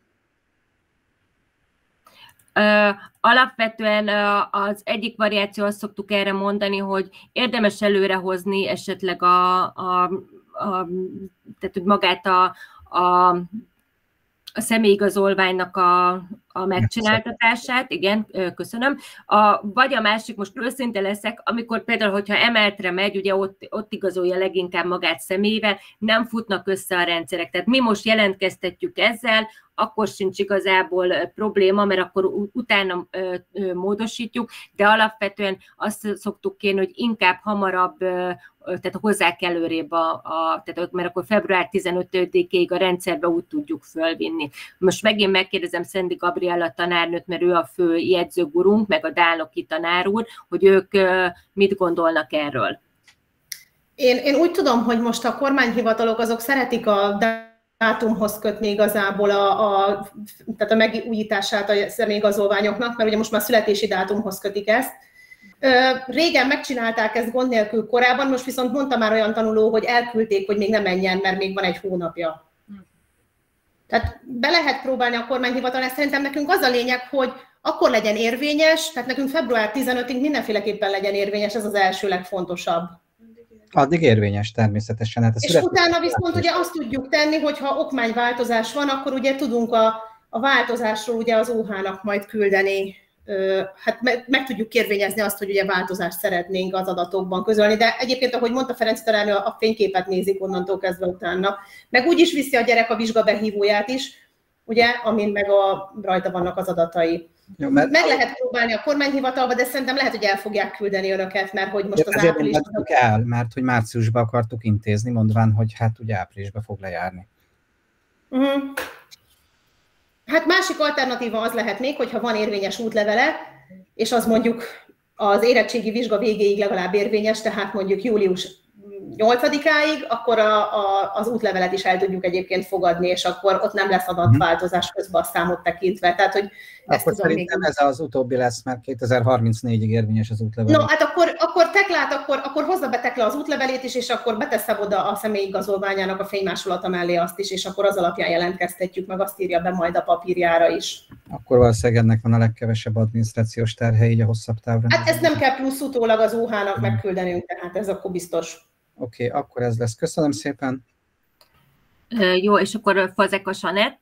Alapvetően az egyik variáció, azt szoktuk erre mondani, hogy érdemes előrehozni esetleg a, a, a, tehát, hogy magát a, a a személyigazolványnak a, a megcsináltatását, igen, köszönöm. A, vagy a másik, most őszinte leszek, amikor például, hogyha emeltre megy, ugye ott, ott igazolja leginkább magát személyével, nem futnak össze a rendszerek. Tehát mi most jelentkeztetjük ezzel, akkor sincs igazából probléma, mert akkor utána ö, ö, módosítjuk, de alapvetően azt szoktuk kérni, hogy inkább hamarabb, ö, tehát hozzá kell előrébb, a, a, tehát, mert akkor február tizenötödikéig a rendszerbe úgy tudjuk fölvinni. Most megint megkérdezem Szendi Gabriella tanárnőt, mert ő a fő jegyzőgurunk, meg a Dálnoki tanár úr, hogy ők ö, mit gondolnak erről. Én, én úgy tudom, hogy most a kormányhivatalok azok szeretik a dátumhoz kötni igazából a, a, tehát a megújítását a személyigazolványoknak, mert ugye most már születési dátumhoz kötik ezt. Régen megcsinálták ezt gond nélkül korábban, most viszont mondta már olyan tanuló, hogy elküldték, hogy még nem menjen, mert még van egy hónapja. Tehát be lehet próbálni a kormányhivatalon, ezt szerintem nekünk az a lényeg, hogy akkor legyen érvényes, tehát nekünk február tizenötödikéig mindenféleképpen legyen érvényes, ez az első legfontosabb. Addig érvényes természetesen. Hát és utána viszont ugye azt tudjuk tenni, hogy ha okmányváltozás van, akkor ugye tudunk a, a változásról ugye az ó há-nak majd küldeni, hát meg, meg tudjuk kérvényezni azt, hogy ugye változást szeretnénk az adatokban közölni, de egyébként, ahogy mondta Ferenc tanárnő, a fényképet nézik onnantól kezdve utána. Meg úgy is viszi a gyerek a vizsgabehívóját is, ugye, amin meg a, rajta vannak az adatai. Jó, mert meg lehet próbálni a kormányhivatalba, de szerintem lehet, hogy el fogják küldeni önöket, mert hogy most az április... Azért el, mert hogy márciusba akartuk intézni, mondván, hogy hát ugye áprilisba fog lejárni. Uh-huh. Hát másik alternatíva az lehet még, hogyha van érvényes útlevele, és az mondjuk az érettségi vizsga végéig legalább érvényes, tehát mondjuk július nyolcadikáig, akkor a, a, az útlevelet is el tudjuk egyébként fogadni, és akkor ott nem lesz adatváltozás közben a számot tekintve. Tehát, hogy akkor szerintem még... ez az utóbbi lesz, mert kétezer-harmincnégyig érvényes az útlevel. No, hát akkor, akkor Teklát, akkor, akkor hozza be Tekla az útlevelét is, és akkor beteszem oda a személyigazolványának a fénymásolata mellé azt is, és akkor az alapján jelentkeztetjük, meg azt írja be majd a papírjára is. Akkor valószínűleg ennek van a legkevesebb adminisztrációs terhe, így a hosszabb távra. Hát ezt nem kell plusz utólag az ó há-nak megküldenünk, tehát ez akkor biztos. Oké, okay, akkor ez lesz. Köszönöm szépen. Jó, és akkor Fazekas Anett.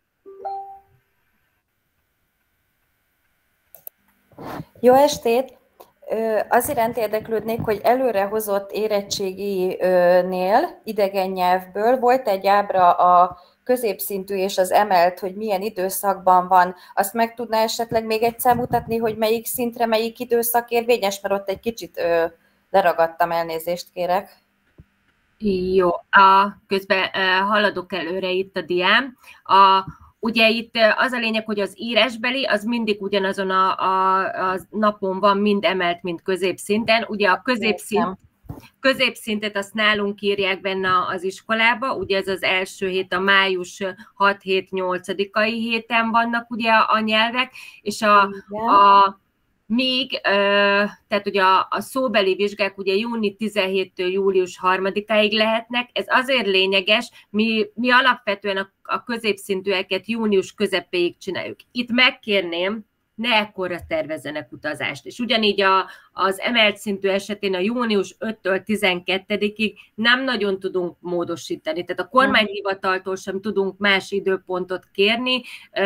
Jó estét! Az iránt érdeklődnék, hogy előrehozott érettséginél idegen nyelvből volt egy ábra a középszintű és az emelt, hogy milyen időszakban van. Azt meg tudná esetleg még egyszer mutatni, hogy melyik szintre melyik időszak érvényes, mert ott egy kicsit leragadtam, elnézést kérek. Jó, a, közben haladok előre itt a diám. A Ugye itt az a lényeg, hogy az írásbeli, az mindig ugyanazon a, a, a napon van, mind emelt, mind középszinten. Ugye a középszint, középszintet azt nálunk írják benne az iskolába, ugye ez az első hét, a május hat-hét-nyolcadikai héten vannak ugye a nyelvek, és a, a még, tehát ugye a, a szóbeli vizsgák ugye június tizenhétedikétől július harmadikáig lehetnek, ez azért lényeges, mi, mi alapvetően a, a középszintűeket június közepéig csináljuk. Itt megkérném, ne ekkorra tervezzenek utazást. És ugyanígy a, az emelt szintű esetén a június ötödikétől tizenkettedikéig nem nagyon tudunk módosítani. Tehát a kormányhivataltól sem tudunk más időpontot kérni,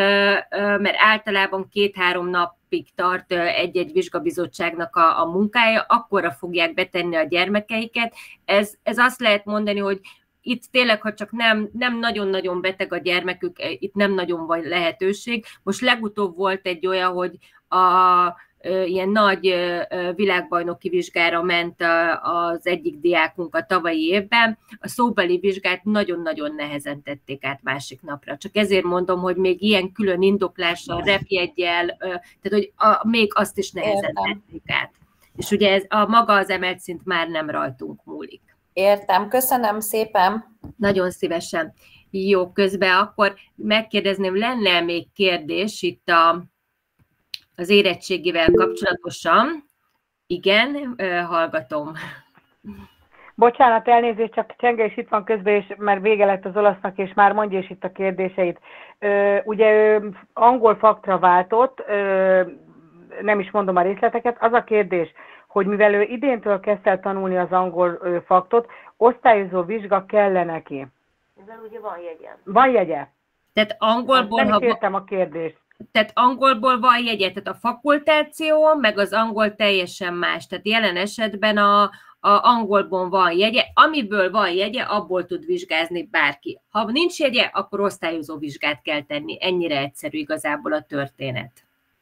mert általában két-három napig tart egy-egy vizsgabizottságnak a, a munkája, akkorra fogják betenni a gyermekeiket. Ez, ez azt lehet mondani, hogy itt tényleg, ha csak nem, nem nagyon-nagyon beteg a gyermekük, itt nem nagyon van lehetőség. Most legutóbb volt egy olyan, hogy a, e, ilyen nagy e, világbajnoki vizsgára ment az egyik diákunk a tavalyi évben. A szóbeli vizsgát nagyon-nagyon nehezen tették át másik napra. Csak ezért mondom, hogy még ilyen külön indoklással, repjeggyel, e, tehát hogy a, még azt is nehezen tették át. És ugye ez, a maga az emelt szint már nem rajtunk múlik. Értem, köszönöm szépen. Nagyon szívesen. Jó, közben akkor megkérdezném, lenne még kérdés itt a, az érettségivel kapcsolatosan? Igen, hallgatom. Bocsánat, elnézést, csak Csenge is itt van közben, és már vége lett az olasznak, és már mondja is itt a kérdéseit. Ugye ő angol faktra váltott, nem is mondom a részleteket, az a kérdés, hogy mivel ő idéntől kezdte el tanulni az angol ö, faktot, osztályozó vizsga kell neki. Mivel ugye van jegye. Van jegye. Tehát angolból, nem is értem a kérdést. Tehát angolból van jegye, tehát a fakultáció, meg az angol teljesen más. Tehát jelen esetben a, a angolból van jegye, amiből van jegye, abból tud vizsgázni bárki. Ha nincs jegye, akkor osztályozó vizsgát kell tenni. Ennyire egyszerű igazából a történet.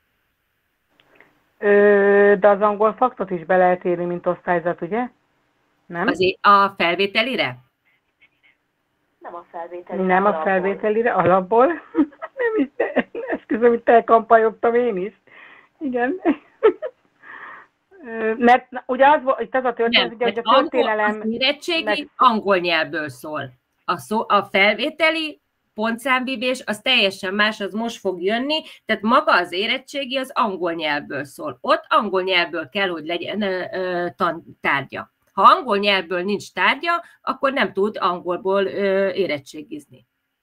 De az angol faktot is be lehet írni, mint osztályzat, ugye? Nem? Azért a felvételire? Nem a felvételire. Nem a felvételire, alapból. Nem is, esküszöm, itt elkampályogtam én is. Igen. Mert ugye az, itt az a történet, ugye, hogy a történelem... Az érettségi meg... angol nyelvből szól. A, szó, a felvételi pontszámvívés, az teljesen más, az most fog jönni, tehát maga az érettségi az angol nyelvből szól. Ott angol nyelvből kell, hogy legyen ö, tárgya. Ha angol nyelvből nincs tárgya, akkor nem tud angolból ö, érettségizni.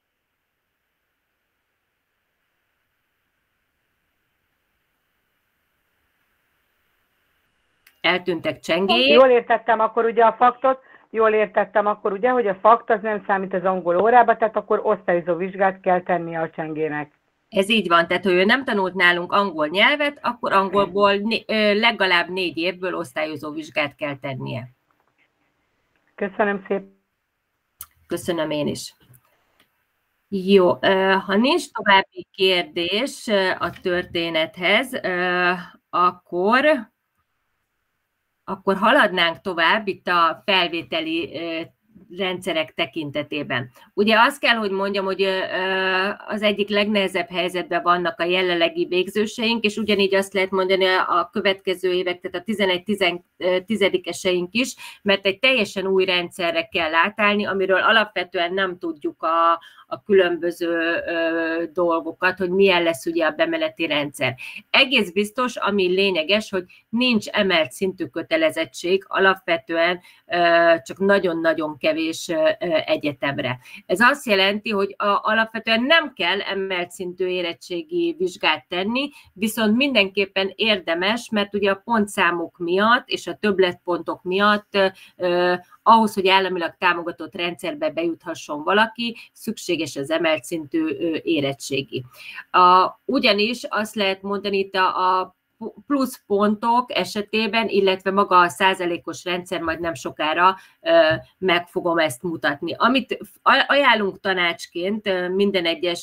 Eltűntek csengéjék. Jól értettem akkor ugye a faktot, Jól értettem akkor ugye, hogy a fakt az nem számít az angol órába, tehát akkor osztályozó vizsgát kell tennie a csengének. Ez így van, tehát ha ő nem tanult nálunk angol nyelvet, akkor angolból legalább négy évből osztályozó vizsgát kell tennie. Köszönöm szépen. Köszönöm én is. Jó, ha nincs további kérdés a történethez, akkor... akkor haladnánk tovább itt a felvételi rendszerek tekintetében. Ugye azt kell, hogy mondjam, hogy az egyik legnehezebb helyzetben vannak a jelenlegi végzőseink, és ugyanígy azt lehet mondani a következő évek, tehát a tizenegy-tizedikeseink is, mert egy teljesen új rendszerre kell átállni, amiről alapvetően nem tudjuk a, a különböző ö, dolgokat, hogy milyen lesz ugye a bemeneti rendszer. Egész biztos, ami lényeges, hogy nincs emelt szintű kötelezettség, alapvetően ö, csak nagyon-nagyon kevés ö, egyetemre. Ez azt jelenti, hogy a, alapvetően nem kell emelt szintű érettségi vizsgát tenni, viszont mindenképpen érdemes, mert ugye a pontszámok miatt és a többletpontok miatt ö, ahhoz, hogy államilag támogatott rendszerbe bejuthasson valaki, szükséges az emelt szintű érettségi. A, ugyanis azt lehet mondani itt a, a plusz pontok esetében, illetve maga a százalékos rendszer majd nem sokára meg fogom ezt mutatni. Amit ajánlunk tanácsként minden egyes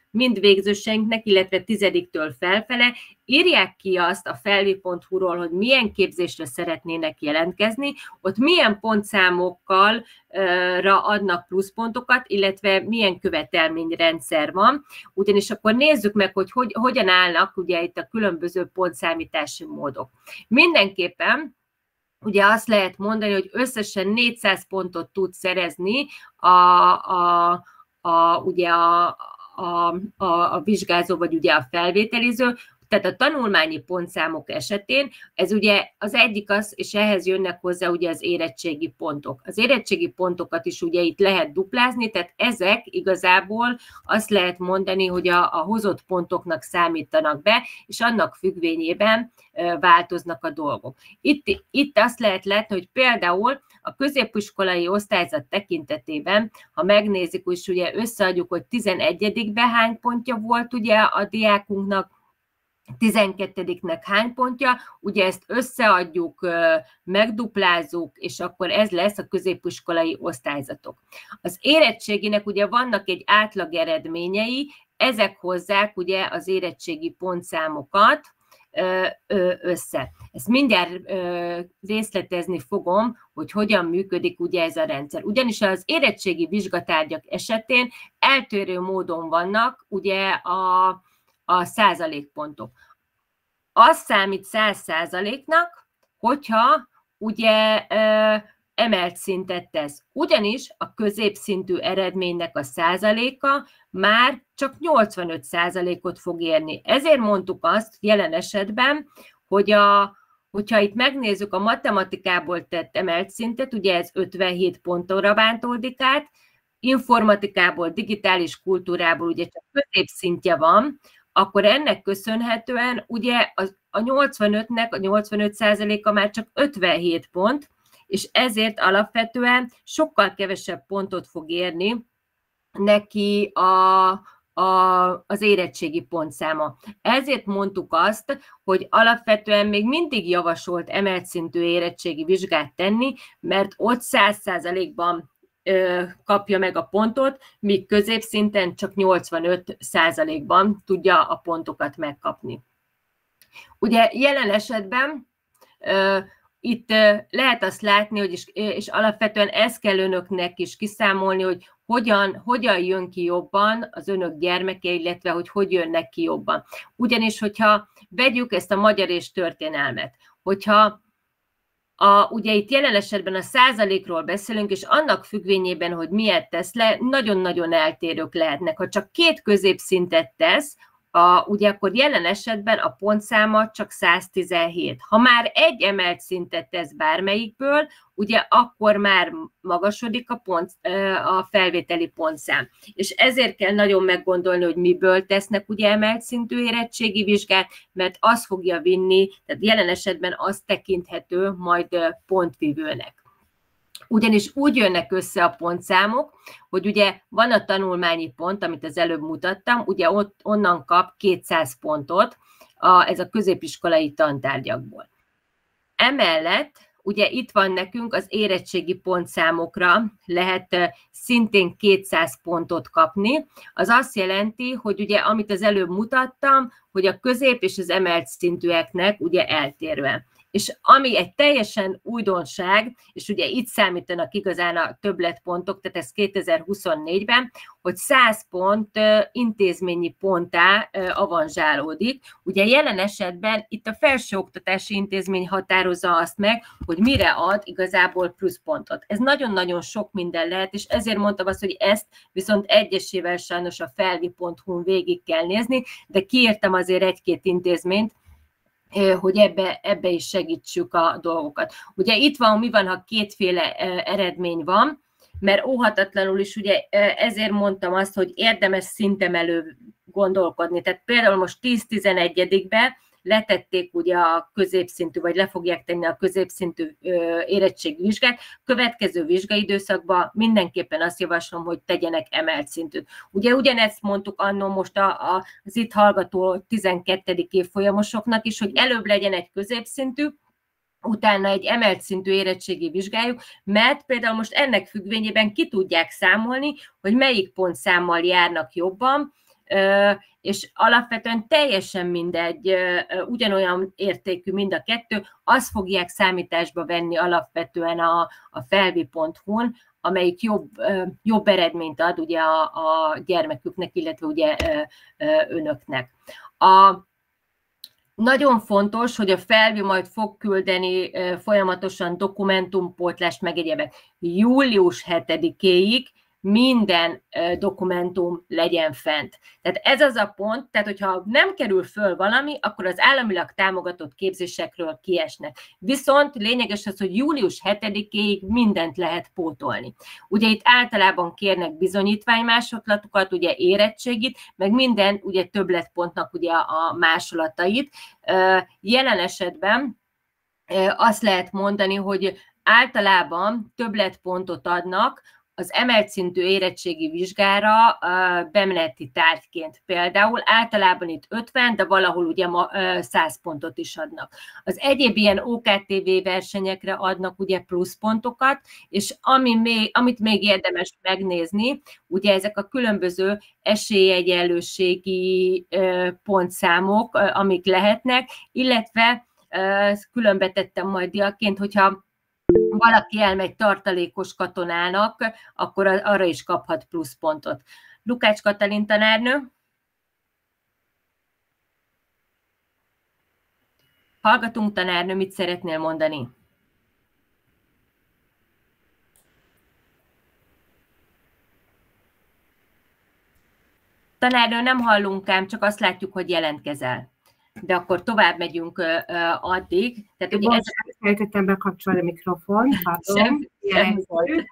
mind végzőseinknek, illetve tizediktől felfele írják ki azt a felvi pont hu-ról, hogy milyen képzésre szeretnének jelentkezni, ott milyen pontszámokkal ra adnak pluszpontokat, illetve milyen követelményrendszer van. Ugyanis akkor nézzük meg, hogy, hogy hogyan állnak ugye itt a különböző pontszámítási módok. Mindenképpen ugye azt lehet mondani, hogy összesen négyszáz pontot tud szerezni a, a, a, ugye a, a, a, a vizsgázó, vagy ugye a felvételiző. Tehát a tanulmányi pontszámok esetén ez ugye az egyik az, és ehhez jönnek hozzá ugye az érettségi pontok. Az érettségi pontokat is ugye itt lehet duplázni, tehát ezek igazából azt lehet mondani, hogy a, a hozott pontoknak számítanak be, és annak függvényében változnak a dolgok. Itt, itt azt lehet látni, hogy például a középiskolai osztályzat tekintetében, ha megnézik, és ugye összeadjuk, hogy tizenegyedikben hány pontja volt ugye a diákunknak, tizenkettediknek hány pontja, ugye ezt összeadjuk, megduplázzuk, és akkor ez lesz a középiskolai osztályzatok. Az érettséginek ugye vannak egy átlag eredményei, ezek hozzák ugye az érettségi pontszámokat össze. Ezt mindjárt részletezni fogom, hogy hogyan működik ugye ez a rendszer. Ugyanis az érettségi vizsgatárgyak esetén eltérő módon vannak ugye a a százalékpontok. Az számít száz százaléknak, hogyha ugye ö, emelt szintet tesz. Ugyanis a középszintű eredménynek a százaléka már csak nyolcvanöt százalékot fog érni. Ezért mondtuk azt jelen esetben, hogy a, hogyha itt megnézzük a matematikából tett emelt szintet, ugye ez ötvenhét pontra vántolódik át, informatikából, digitális kultúrából ugye csak középszintje van, akkor ennek köszönhetően ugye a nyolcvanötnek a nyolcvanöt százaléka már csak ötvenhét pont, és ezért alapvetően sokkal kevesebb pontot fog érni neki a, a, az érettségi pontszáma. Ezért mondtuk azt, hogy alapvetően még mindig javasolt emelt szintű érettségi vizsgát tenni, mert ott száz százalékban kapja meg a pontot, míg középszinten csak nyolcvanöt százalékban tudja a pontokat megkapni. Ugye jelen esetben itt lehet azt látni, hogy is, és alapvetően ezt kell önöknek is kiszámolni, hogy hogyan, hogyan jön ki jobban az önök gyermeke, illetve hogy hogy jönnek ki jobban. Ugyanis, hogyha vegyük ezt a magyar és történelmet, hogyha A, ugye itt jelen esetben a százalékról beszélünk, és annak függvényében, hogy miért tesz le, nagyon-nagyon eltérők lehetnek. Ha csak két középszintet tesz, a, ugye akkor jelen esetben a pontszáma csak száz tizenhét. Ha már egy emelt szintet tesz bármelyikből, ugye akkor már magasodik a, pont, a felvételi pontszám. És ezért kell nagyon meggondolni, hogy miből tesznek ugye emelt szintű érettségi vizsgát, mert az fogja vinni, tehát jelen esetben az tekinthető majd pontvivőnek. Ugyanis úgy jönnek össze a pontszámok, hogy ugye van a tanulmányi pont, amit az előbb mutattam, ugye ott onnan kap kétszáz pontot a, ez a középiskolai tantárgyakból. Emellett ugye itt van nekünk az érettségi pontszámokra lehet szintén kétszáz pontot kapni. Az azt jelenti, hogy ugye amit az előbb mutattam, hogy a közép és az emelt szintűeknek ugye eltérően. És ami egy teljesen újdonság, és ugye itt számítanak igazán a többletpontok, tehát ez kétezer-huszonnégyben, hogy száz pont intézményi ponttá avanzsálódik. Ugye jelen esetben itt a felsőoktatási intézmény határozza azt meg, hogy mire ad igazából pluszpontot. Ez nagyon-nagyon sok minden lehet, és ezért mondtam azt, hogy ezt viszont egyesével sajnos a felvi pont hu-n végig kell nézni, de kiírtam azért egy-két intézményt, hogy ebbe, ebbe is segítsük a dolgokat. Ugye itt van, mi van, ha kétféle eredmény van, mert óhatatlanul is ugye ezért mondtam azt, hogy érdemes szintemelő gondolkodni. Tehát például most tíz-tizenegyedikben letették ugye a középszintű, vagy le fogják tenni a középszintű érettségi vizsgát, következő vizsgaidőszakban mindenképpen azt javaslom, hogy tegyenek emelt szintűt. Ugye ugyanezt mondtuk annó most a, a, az itt hallgató tizenkettedik évfolyamosoknak is, hogy előbb legyen egy középszintű, utána egy emelt szintű érettségi vizsgájuk, mert például most ennek függvényében ki tudják számolni, hogy melyik pontszámmal járnak jobban, és alapvetően teljesen mindegy, ugyanolyan értékű mind a kettő, azt fogják számításba venni alapvetően a, a felvi pont hu-n, amelyik jobb, jobb eredményt ad ugye a, a gyermeküknek, illetve ugye önöknek. A, nagyon fontos, hogy a felvi majd fog küldeni folyamatosan dokumentumpótlást, meg egyebek. július hetedikéig minden dokumentum legyen fent. Tehát ez az a pont, tehát hogyha nem kerül föl valami, akkor az államilag támogatott képzésekről kiesnek. Viszont lényeges az, hogy július hetedikéig mindent lehet pótolni. Ugye itt általában kérnek bizonyítványmásolatokat, ugye érettségit, meg minden ugye többletpontnak ugye a másolatait. Jelen esetben azt lehet mondani, hogy általában többletpontot adnak az emelt szintű érettségi vizsgára bemeneti tárgyként például, általában itt ötven, de valahol ugye száz pontot is adnak. Az egyéb ilyen o ká té vé versenyekre adnak ugye pluszpontokat, és ami még, amit még érdemes megnézni, ugye ezek a különböző esélyegyenlőségi pontszámok, amik lehetnek, illetve különbe tettem majd diakként, hogyha valaki elmegy tartalékos katonának, akkor arra is kaphat pluszpontot. Lukács Katalin tanárnő? Hallgatunk, tanárnő, mit szeretnél mondani? Tanárnő, nem hallunk ám, csak azt látjuk, hogy jelentkezel. De akkor tovább megyünk uh, uh, addig. Tehát, ugye Most ez... elfelejtettem bekapcsolni a mikrofont. Sem, sem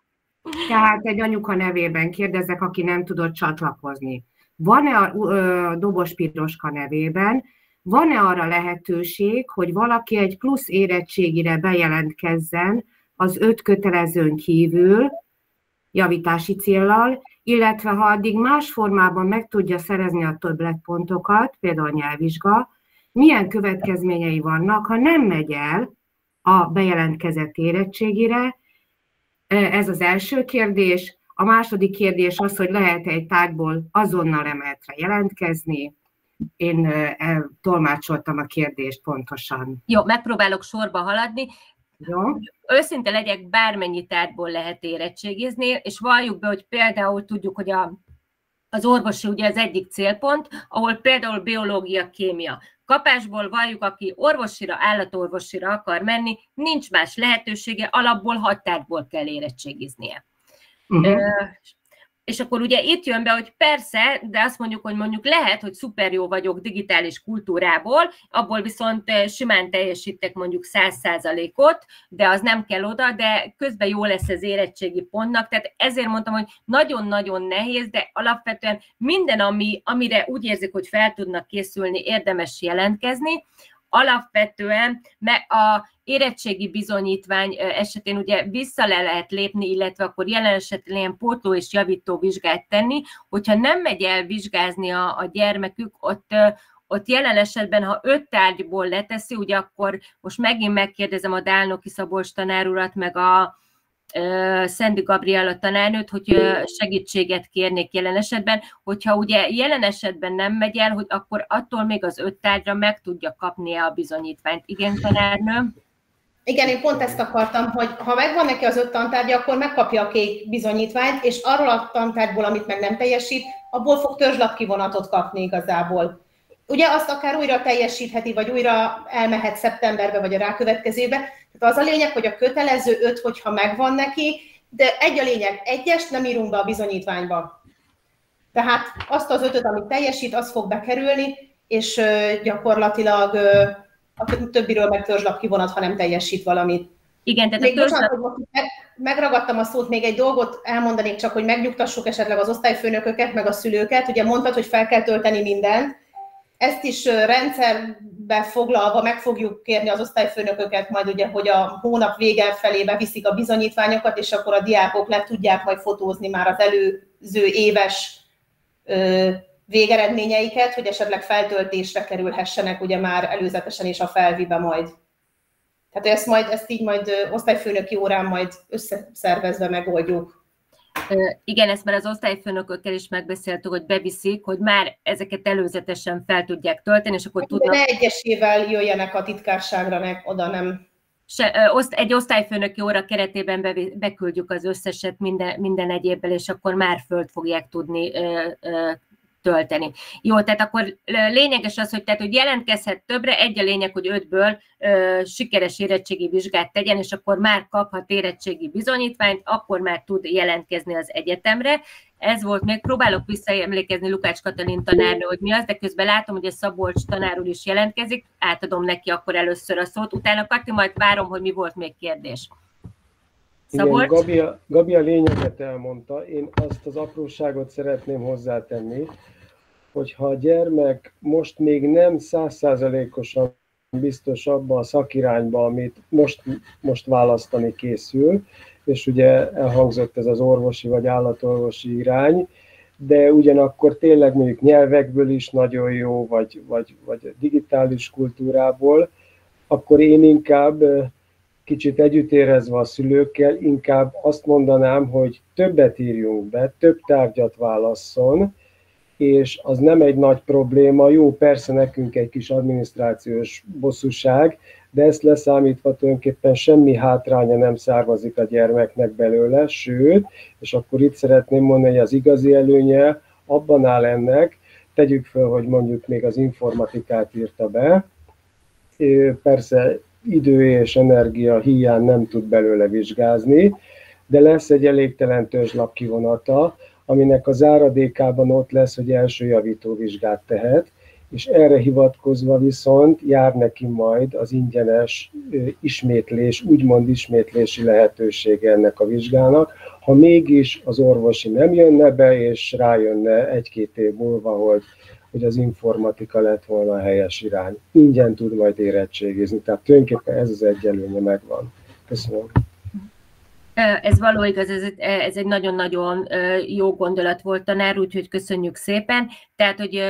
Tehát egy anyuka nevében kérdezek, aki nem tudott csatlakozni. Van-e a uh, Dobos Piroska nevében, van-e arra lehetőség, hogy valaki egy plusz érettségire bejelentkezzen az öt kötelezőn kívül, javítási céllal, illetve ha addig más formában meg tudja szerezni a többletpontokat, például a nyelvvizsga, milyen következményei vannak, ha nem megy el a bejelentkezett érettségire? Ez az első kérdés. A második kérdés az, hogy lehet egy tárgyból azonnal emeltre jelentkezni. Én tolmácsoltam a kérdést pontosan. Jó, megpróbálok sorba haladni. Jó. Őszinte legyek, bármennyi tárgyból lehet érettségizni, és valljuk be, hogy például tudjuk, hogy a, az orvosi ugye az egyik célpont, ahol például biológia, kémia. Kapásból valljuk, aki orvosira, állatorvosira akar menni, nincs más lehetősége, alapból hat tárgyból kell érettségiznie. Uh-huh. Ö, és akkor ugye itt jön be, hogy persze, de azt mondjuk, hogy mondjuk lehet, hogy szuper jó vagyok digitális kultúrából, abból viszont simán teljesítek mondjuk száz százalékot, de az nem kell oda, de közben jó lesz az érettségi pontnak, tehát ezért mondtam, hogy nagyon-nagyon nehéz, de alapvetően minden, ami, amire úgy érzik, hogy fel tudnak készülni, érdemes jelentkezni. Alapvetően a érettségi bizonyítvány esetén ugye vissza le lehet lépni, illetve akkor jelen esetben ilyen pótló és javító vizsgát tenni, hogyha nem megy el vizsgázni a, a gyermekük, ott, ott jelen esetben, ha öt tárgyból leteszi, ugye akkor most megint megkérdezem a Dálnoki Szabolcs tanár urat, meg a Szendi Gabriella tanárnőt, hogy segítséget kérnék jelen esetben, hogyha ugye jelen esetben nem megy el, hogy akkor attól még az öt tárgyra meg tudja kapnia a bizonyítványt. Igen, tanárnő? Igen, én pont ezt akartam, hogy ha megvan neki az öt tantárgya, akkor megkapja a kék bizonyítványt, és arról a tantárgyból, amit meg nem teljesít, abból fog törzslapkivonatot kapni igazából. Ugye azt akár újra teljesítheti, vagy újra elmehet szeptemberbe, vagy a rákövetkezőbe. Tehát az a lényeg, hogy a kötelező öt, hogyha megvan neki, de egy a lényeg, egyest nem írunk be a bizonyítványba. Tehát azt az ötöt, amit teljesít, az fog bekerülni, és gyakorlatilag a többiről meg törzslapkivonat, ha nem teljesít valamit. Igen, tehát még a törzslap... bocsánat, hogy meg, megragadtam a szót, még egy dolgot elmondanék csak, hogy megnyugtassuk esetleg az osztályfőnököket, meg a szülőket. Ugye mondtad, hogy fel kell tölteni mindent. Ezt is rendszerbe foglalva meg fogjuk kérni az osztályfőnököket, majd ugye, hogy a hónap vége felé beviszik a bizonyítványokat, és akkor a diákok le tudják majd fotózni már az előző éves ö, végeredményeiket, hogy esetleg feltöltésre kerülhessenek ugye már előzetesen is a felvibe majd. Tehát ezt, majd, ezt így majd osztályfőnöki órán majd összeszervezve megoldjuk. Igen, ezt már az osztályfőnökökkel is megbeszéltük, hogy beviszik, hogy már ezeket előzetesen fel tudják tölteni, és akkor tudnak... De ne egyesével jöjjenek a titkárságra, meg oda nem... Se, egy osztályfőnöki óra keretében be, beküldjük az összeset minden, minden egyébbel, és akkor már föld fogják tudni ö, ö, tölteni. Jó, tehát akkor lényeges az, hogy, tehát, hogy jelentkezhet többre, egy a lényeg, hogy ötből ö, sikeres érettségi vizsgát tegyen, és akkor már kaphat érettségi bizonyítványt, akkor már tud jelentkezni az egyetemre. Ez volt még, próbálok visszaemlékezni Lukács Katalin tanárnő, hogy mi az, de közben látom, hogy a Szabolcs tanár úr is jelentkezik, átadom neki akkor először a szót, utána Kati, majd várom, hogy mi volt még kérdés. Igen, Gabi a, Gabi a lényeget elmondta, én azt az apróságot szeretném hozzátenni, hogyha a gyermek most még nem százszázalékosan biztos abban a szakirányban, amit most, most választani készül, és ugye elhangzott ez az orvosi vagy állatorvosi irány, de ugyanakkor tényleg mondjuk nyelvekből is nagyon jó, vagy, vagy, vagy digitális kultúrából, akkor én inkább kicsit együttérezve a szülőkkel, inkább azt mondanám, hogy többet írjunk be, több tárgyat válasszon, és az nem egy nagy probléma. Jó, persze nekünk egy kis adminisztrációs bosszúság, de ezt leszámítva tulajdonképpen semmi hátránya nem származik a gyermeknek belőle, sőt, és akkor itt szeretném mondani, hogy az igazi előnye abban áll ennek, tegyük fel, hogy mondjuk még az informatikát írta be, persze idő és energia hiány nem tud belőle vizsgázni, de lesz egy elégtelen törzslap kivonata, aminek a záradékában ott lesz, hogy első javító vizsgát tehet, és erre hivatkozva viszont jár neki majd az ingyenes ismétlés, úgymond ismétlési lehetősége ennek a vizsgának. Ha mégis az orvosi nem jönne be, és rájönne egy-két év múlva, hogy, hogy az informatika lett volna a helyes irány, ingyen tud majd érettségizni. Tehát tulajdonképpen ez az egy előnye megvan. Köszönöm. Ez való igaz, ez, ez egy nagyon-nagyon jó gondolat volt, tanár, úgyhogy köszönjük szépen. Tehát, hogy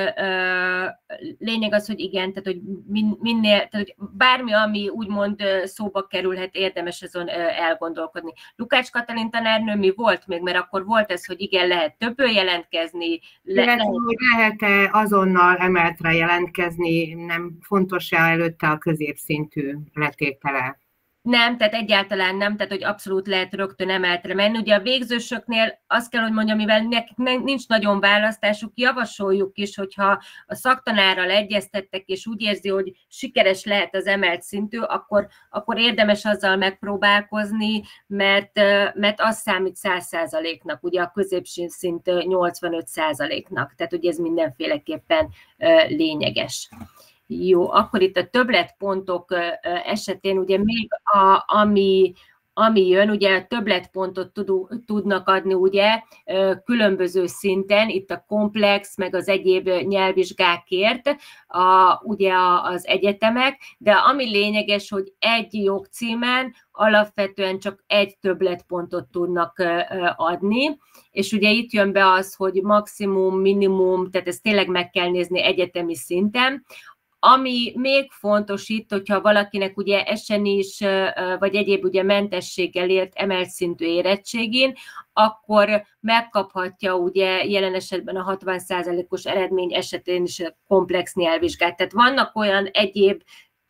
lényeg az, hogy igen, tehát, hogy minél, tehát, hogy bármi, ami úgymond szóba kerülhet, érdemes azon elgondolkodni. Lukács Katalin tanárnő, mi volt még, mert akkor volt ez, hogy igen, lehet többől jelentkezni. Le, lehet, hogy lehet-e azonnal emeltre jelentkezni, nem fontos-e előtte a középszintű letétele? Nem, tehát egyáltalán nem, tehát hogy abszolút lehet rögtön emeltre menni. Ugye a végzősöknél azt kell, hogy mondjam, mivel nekik nincs nagyon választásuk, javasoljuk is, hogyha a szaktanárral egyeztettek, és úgy érzi, hogy sikeres lehet az emelt szintű, akkor, akkor érdemes azzal megpróbálkozni, mert, mert az számít száz százaléknak, ugye a középszint nyolcvanöt százaléknak, tehát ugye ez mindenféleképpen lényeges. Jó, akkor itt a többletpontok esetén ugye még a, ami, ami jön, ugye többletpontot tudnak adni ugye különböző szinten, itt a komplex, meg az egyéb nyelvvizsgákért a, ugye az egyetemek, de ami lényeges, hogy egy jogcímen alapvetően csak egy többletpontot tudnak adni, és ugye itt jön be az, hogy maximum, minimum, tehát ezt tényleg meg kell nézni egyetemi szinten. Ami még fontos itt, hogyha valakinek ugye esen is, vagy egyéb ugye mentességgel ért emelt szintű érettségén, akkor megkaphatja ugye jelen esetben a hatvan százalékos eredmény esetén is komplex nyelvvizsgát. Tehát vannak olyan egyéb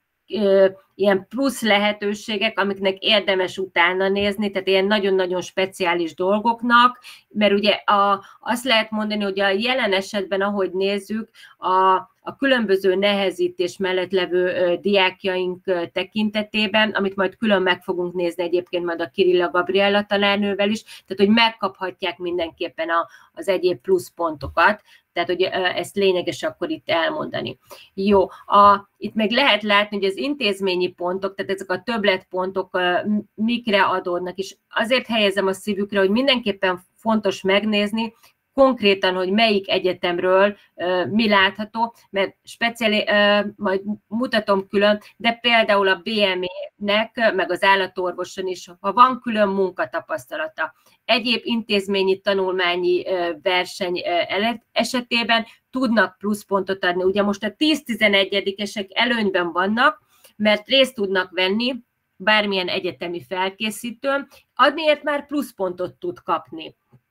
ilyen plusz lehetőségek, amiknek érdemes utána nézni, tehát ilyen nagyon-nagyon speciális dolgoknak, mert ugye a, azt lehet mondani, hogy a jelen esetben, ahogy nézzük, a, a különböző nehezítés mellett levő diákjaink tekintetében, amit majd külön meg fogunk nézni egyébként majd a Kirilla Gabriella tanárnővel is, tehát hogy megkaphatják mindenképpen a, az egyéb pluszpontokat, tehát hogy ezt lényeges akkor itt elmondani. Jó, a, itt még lehet látni, hogy az intézményi pontok, tehát ezek a többletpontok mikre adódnak, és azért helyezem a szívükre, hogy mindenképpen fontos megnézni, konkrétan, hogy melyik egyetemről uh, mi látható, mert speciális, uh, majd mutatom külön, de például a bé em é-nek, meg az állatorvoson is, ha van külön munkatapasztalata, egyéb intézményi tanulmányi uh, verseny uh, esetében tudnak pluszpontot adni. Ugye most a tíz-tizenegyedikesek előnyben vannak, mert részt tudnak venni bármilyen egyetemi felkészítőn, adniért már pluszpontot tud kapni.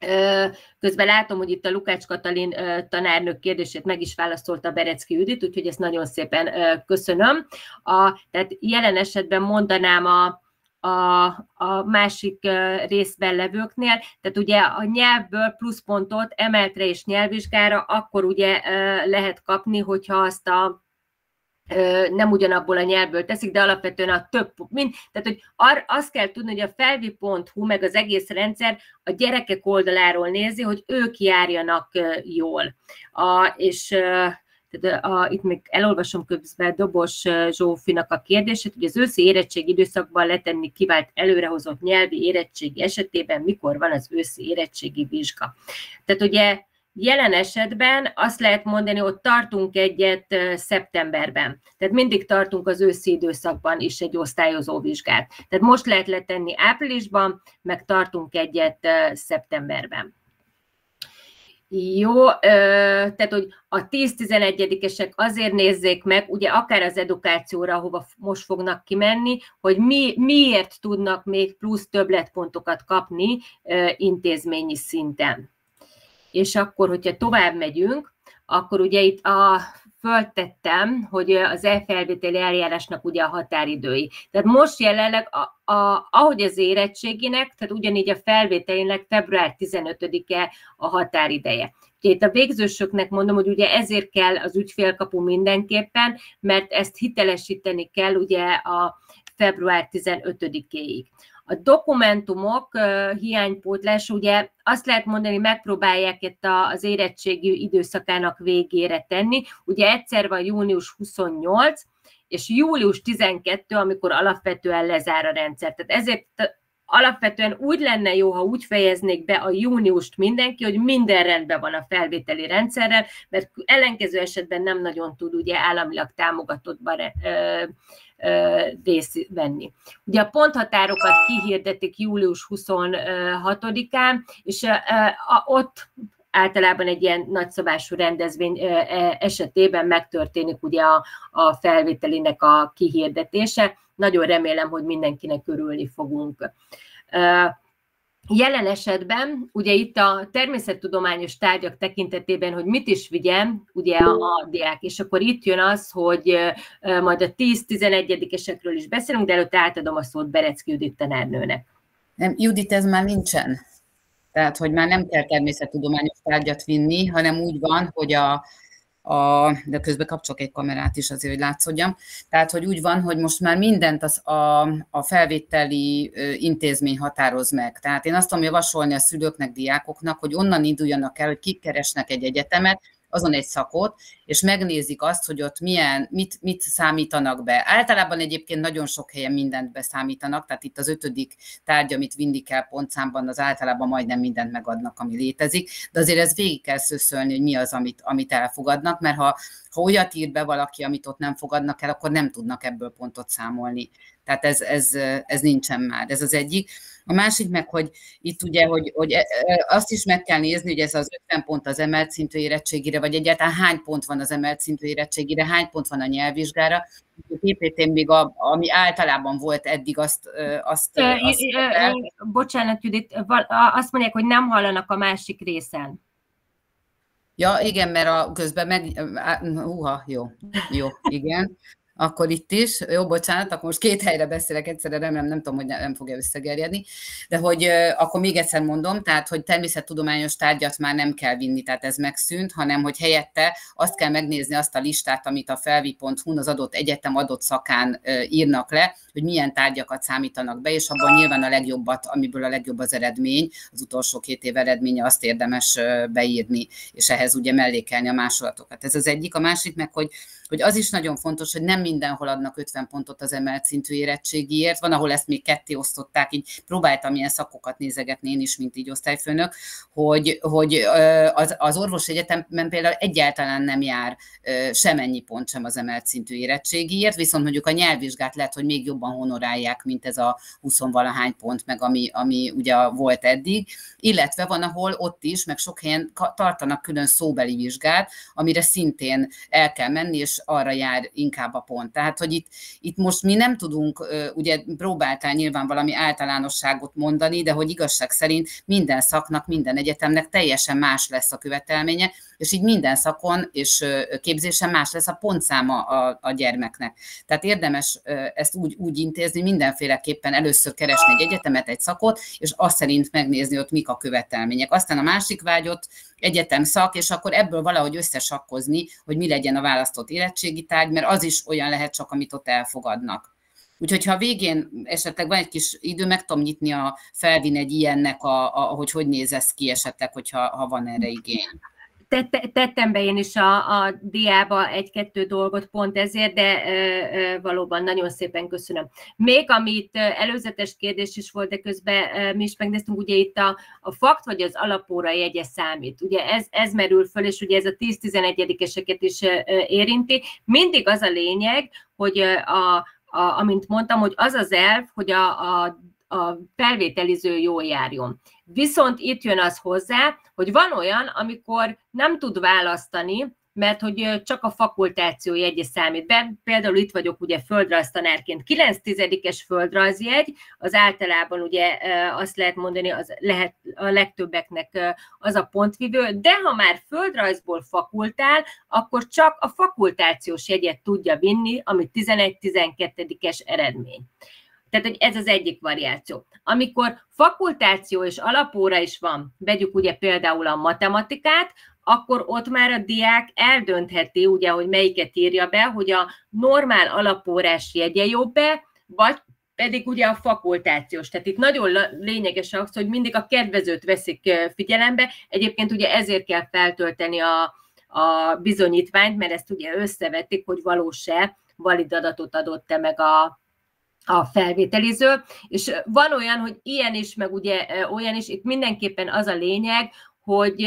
Közben látom, hogy itt a Lukács Katalin tanárnök kérdését meg is válaszolta Berecki Judit, úgyhogy ezt nagyon szépen köszönöm. A, tehát jelen esetben mondanám a, a, a másik részben levőknél, tehát ugye a nyelvből pluszpontot emeltre és nyelvvizsgára akkor ugye lehet kapni, hogyha azt a nem ugyanabból a nyelvből teszik, de alapvetően a több, mind, tehát hogy ar, azt kell tudni, hogy a felvi pont hu meg az egész rendszer a gyerekek oldaláról nézi, hogy ők járjanak jól. A, és tehát a, itt még elolvasom közben Dobos Zsófinak a kérdését, hogy az őszi érettségi időszakban letenni kivált előrehozott nyelvi érettségi esetében mikor van az őszi érettségi vizsga. Tehát ugye jelen esetben azt lehet mondani, hogy tartunk egyet szeptemberben. Tehát mindig tartunk az őszi időszakban is egy osztályozó vizsgát. Tehát most lehet letenni áprilisban, meg tartunk egyet szeptemberben. Jó, tehát hogy a tíz-tizenegyedikesek azért nézzék meg, ugye akár az edukációra, ahova most fognak kimenni, hogy mi, miért tudnak még plusz többletpontokat kapni intézményi szinten. És akkor, hogyha tovább megyünk, akkor ugye itt a, föltettem, hogy az e-felvételi eljárásnak ugye a határidői. Tehát most jelenleg, a, a, ahogy az érettséginek, tehát ugyanígy a felvételinek február tizenötödike a határideje. Ugye itt a végzősöknek mondom, hogy ugye ezért kell az ügyfélkapu mindenképpen, mert ezt hitelesíteni kell ugye a február tizenötödikéig. A dokumentumok uh, hiánypótlása, ugye azt lehet mondani, megpróbálják itt az érettségi időszakának végére tenni. Ugye egyszer van június huszonnyolc, és július tizenkettő, amikor alapvetően lezár a rendszer. Tehát ezért alapvetően úgy lenne jó, ha úgy fejeznék be a júniust mindenki, hogy minden rendben van a felvételi rendszerrel, mert ellenkező esetben nem nagyon tud ugye államilag támogatottban részt venni. Ugye a ponthatárokat kihirdetik július huszonhatodikán, és ott általában egy ilyen nagyszabású rendezvény esetében megtörténik ugye a, a felvételinek a kihirdetése. Nagyon remélem, hogy mindenkinek örülni fogunk. Jelen esetben, ugye itt a természettudományos tárgyak tekintetében, hogy mit is vigyen, ugye a diák, és akkor itt jön az, hogy majd a tíz-tizenegyedikesekről is beszélünk, de előtte átadom a szót Berecki Judit tanárnőnek. Nem, Judit, ez már nincsen. Tehát, hogy már nem kell természettudományos tárgyat vinni, hanem úgy van, hogy a A, de közben kapcsolok egy kamerát is azért, hogy látszódjam. Tehát, hogy úgy van, hogy most már mindent az a, a felvételi intézmény határoz meg. Tehát én azt tudom javasolni a szülőknek, diákoknak, hogy onnan induljanak el, hogy kik keresnek egy egyetemet, azon egy szakot, és megnézik azt, hogy ott milyen, mit, mit számítanak be. Általában egyébként nagyon sok helyen mindent beszámítanak, tehát itt az ötödik tárgy, amit vinni kell pontszámban, az általában majdnem mindent megadnak, ami létezik, de azért ez végig kell szöszölni, hogy mi az, amit, amit elfogadnak, mert ha, ha olyat ír be valaki, amit ott nem fogadnak el, akkor nem tudnak ebből pontot számolni. Tehát ez, ez, ez nincsen már, ez az egyik. A másik meg, hogy itt ugye, hogy, hogy azt is meg kell nézni, hogy ez az ötven pont az emelt szintű érettségire, vagy egyáltalán hány pont van az emelt szintű érettségire, hány pont van a nyelvvizsgára. A pé pé té-n még, a, ami általában volt eddig, azt... azt, ö, azt ö, ö, bocsánat, Judit, azt mondják, hogy nem hallanak a másik részen. Ja, igen, mert a közben meg... Húha, jó, jó, igen. Akkor itt is, jó, bocsánat, akkor most két helyre beszélek egyszerre, remélem, nem tudom, hogy nem fogja összegerjedni, de hogy akkor még egyszer mondom, tehát, hogy természettudományos tárgyat már nem kell vinni, tehát ez megszűnt, hanem, hogy helyette azt kell megnézni azt a listát, amit a felvi pont hu-n az adott egyetem adott szakán írnak le, hogy milyen tárgyakat számítanak be, és abban nyilván a legjobbat, amiből a legjobb az eredmény, az utolsó két év eredménye, azt érdemes beírni, és ehhez ugye mellékelni a másolatokat. Ez az egyik. A másik meg, hogy, hogy az is nagyon fontos, hogy nem mindenhol adnak ötven pontot az emelt szintű érettségiért, van, ahol ezt még ketté osztották, így próbáltam ilyen szakokat nézegetni én is, mint így osztályfőnök, hogy, hogy az, az orvosegyetemen például egyáltalán nem jár semennyi pont sem az emelt szintű érettségiért, viszont mondjuk a nyelvvizsgát lehet, hogy még jobban honorálják, mint ez a huszonvalahány pont, meg ami, ami ugye volt eddig, illetve van, ahol ott is, meg sok helyen tartanak külön szóbeli vizsgát, amire szintén el kell menni, és arra jár inkább a pont. pont. Tehát, hogy itt, itt most mi nem tudunk, ugye próbáltál nyilván valami általánosságot mondani, de hogy igazság szerint minden szaknak, minden egyetemnek teljesen más lesz a követelménye, és így minden szakon és képzésen más lesz a pontszáma a, a gyermeknek. Tehát érdemes ezt úgy, úgy intézni, mindenféleképpen először keresni egy egyetemet, egy szakot, és azt szerint megnézni, ott mik a követelmények. Aztán a másik vágyott egyetem szak, és akkor ebből valahogy összesakkozni, hogy mi legyen a választott érettségi tárgy, mert az is olyan lehet csak, amit ott elfogadnak. Úgyhogy ha a végén esetleg van egy kis idő, meg tudom nyitni a felvin egy ilyennek, a, a, hogy hogy néz ez ki esetleg, hogyha ha van erre igény. Tettem be én is a, a diába egy-kettő dolgot pont ezért, de e, valóban nagyon szépen köszönöm. Még amit előzetes kérdés is volt, de közben mi is megnéztünk, ugye itt a, a fakt vagy az alapóra jegye számít. Ugye ez, ez merül föl, és ugye ez a tíz-tizenegyedikeseket is érinti. Mindig az a lényeg, hogy a, a, amint mondtam, hogy az az elv, hogy a, a a felvételiző jól járjon. Viszont itt jön az hozzá, hogy van olyan, amikor nem tud választani, mert hogy csak a fakultáció jegye számít be. Például itt vagyok ugye földrajztanárként. kilenc tizedikes földrajzjegy, az általában ugye azt lehet mondani, az lehet a legtöbbeknek az a pontvívő, de ha már földrajzból fakultál, akkor csak a fakultációs jegyet tudja vinni, ami tizenegy-tizenkettedikes eredmény. Tehát, hogy ez az egyik variáció. Amikor fakultáció és alapóra is van, vegyük ugye például a matematikát, akkor ott már a diák eldöntheti, ugye, hogy melyiket írja be, hogy a normál alapórás jegye jobb-e, vagy pedig ugye a fakultációs. Tehát itt nagyon lényeges az, hogy mindig a kedvezőt veszik figyelembe. Egyébként ugye ezért kell feltölteni a, a bizonyítványt, mert ezt ugye összevetik, hogy valós-e, valid adatot adott-e meg a a felvételiző, és van olyan, hogy ilyen is, meg ugye olyan is, itt mindenképpen az a lényeg, hogy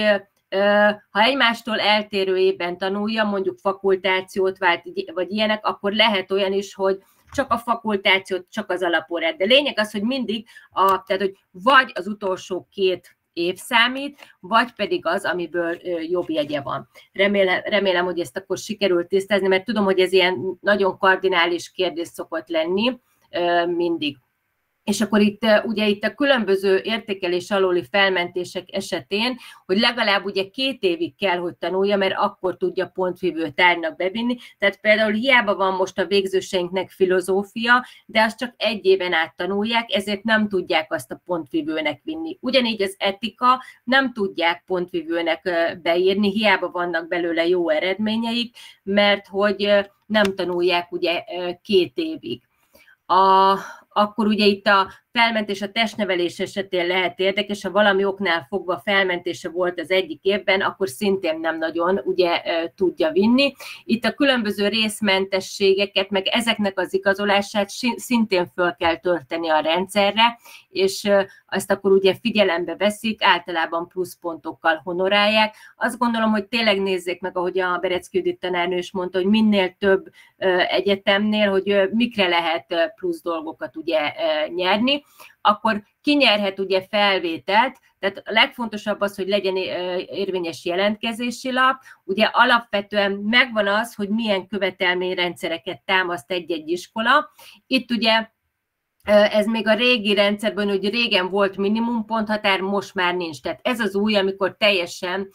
ha egymástól eltérő évben tanulja, mondjuk fakultációt vált, vagy ilyenek, akkor lehet olyan is, hogy csak a fakultációt, csak az alapórát. De lényeg az, hogy mindig, a, tehát, hogy vagy az utolsó két év számít, vagy pedig az, amiből jobb jegye van. Remélem, remélem, hogy ezt akkor sikerült tisztázni, mert tudom, hogy ez ilyen nagyon kardinális kérdés szokott lenni, mindig. És akkor itt ugye itt a különböző értékelés alóli felmentések esetén, hogy legalább ugye két évig kell, hogy tanulja, mert akkor tudja pontvívő tárgynak bevinni. Tehát például hiába van most a végzőseinknek filozófia, de azt csak egy éven át tanulják, ezért nem tudják azt a pontvívőnek vinni. Ugyanígy az etika nem tudják pontvívőnek beírni, hiába vannak belőle jó eredményeik, mert hogy nem tanulják ugye két évig. A, akkor ugye itt a felmentés a testnevelés esetén lehet érdekes, ha valami oknál fogva felmentése volt az egyik évben, akkor szintén nem nagyon ugye tudja vinni. Itt a különböző részmentességeket, meg ezeknek az igazolását szintén föl kell tölteni a rendszerre, és azt akkor ugye figyelembe veszik, általában pluszpontokkal honorálják. Azt gondolom, hogy tényleg nézzék meg, ahogy a Berecki Judit tanárnő is mondta, hogy minél több egyetemnél, hogy mikre lehet plusz dolgokat ugye nyerni, akkor kinyerhet ugye felvételt, tehát a legfontosabb az, hogy legyen érvényes jelentkezési lap, ugye alapvetően megvan az, hogy milyen követelményrendszereket támaszt egy-egy iskola. Itt ugye ez még a régi rendszerben, hogy régen volt minimum ponthatár, most már nincs. Tehát ez az új, amikor teljesen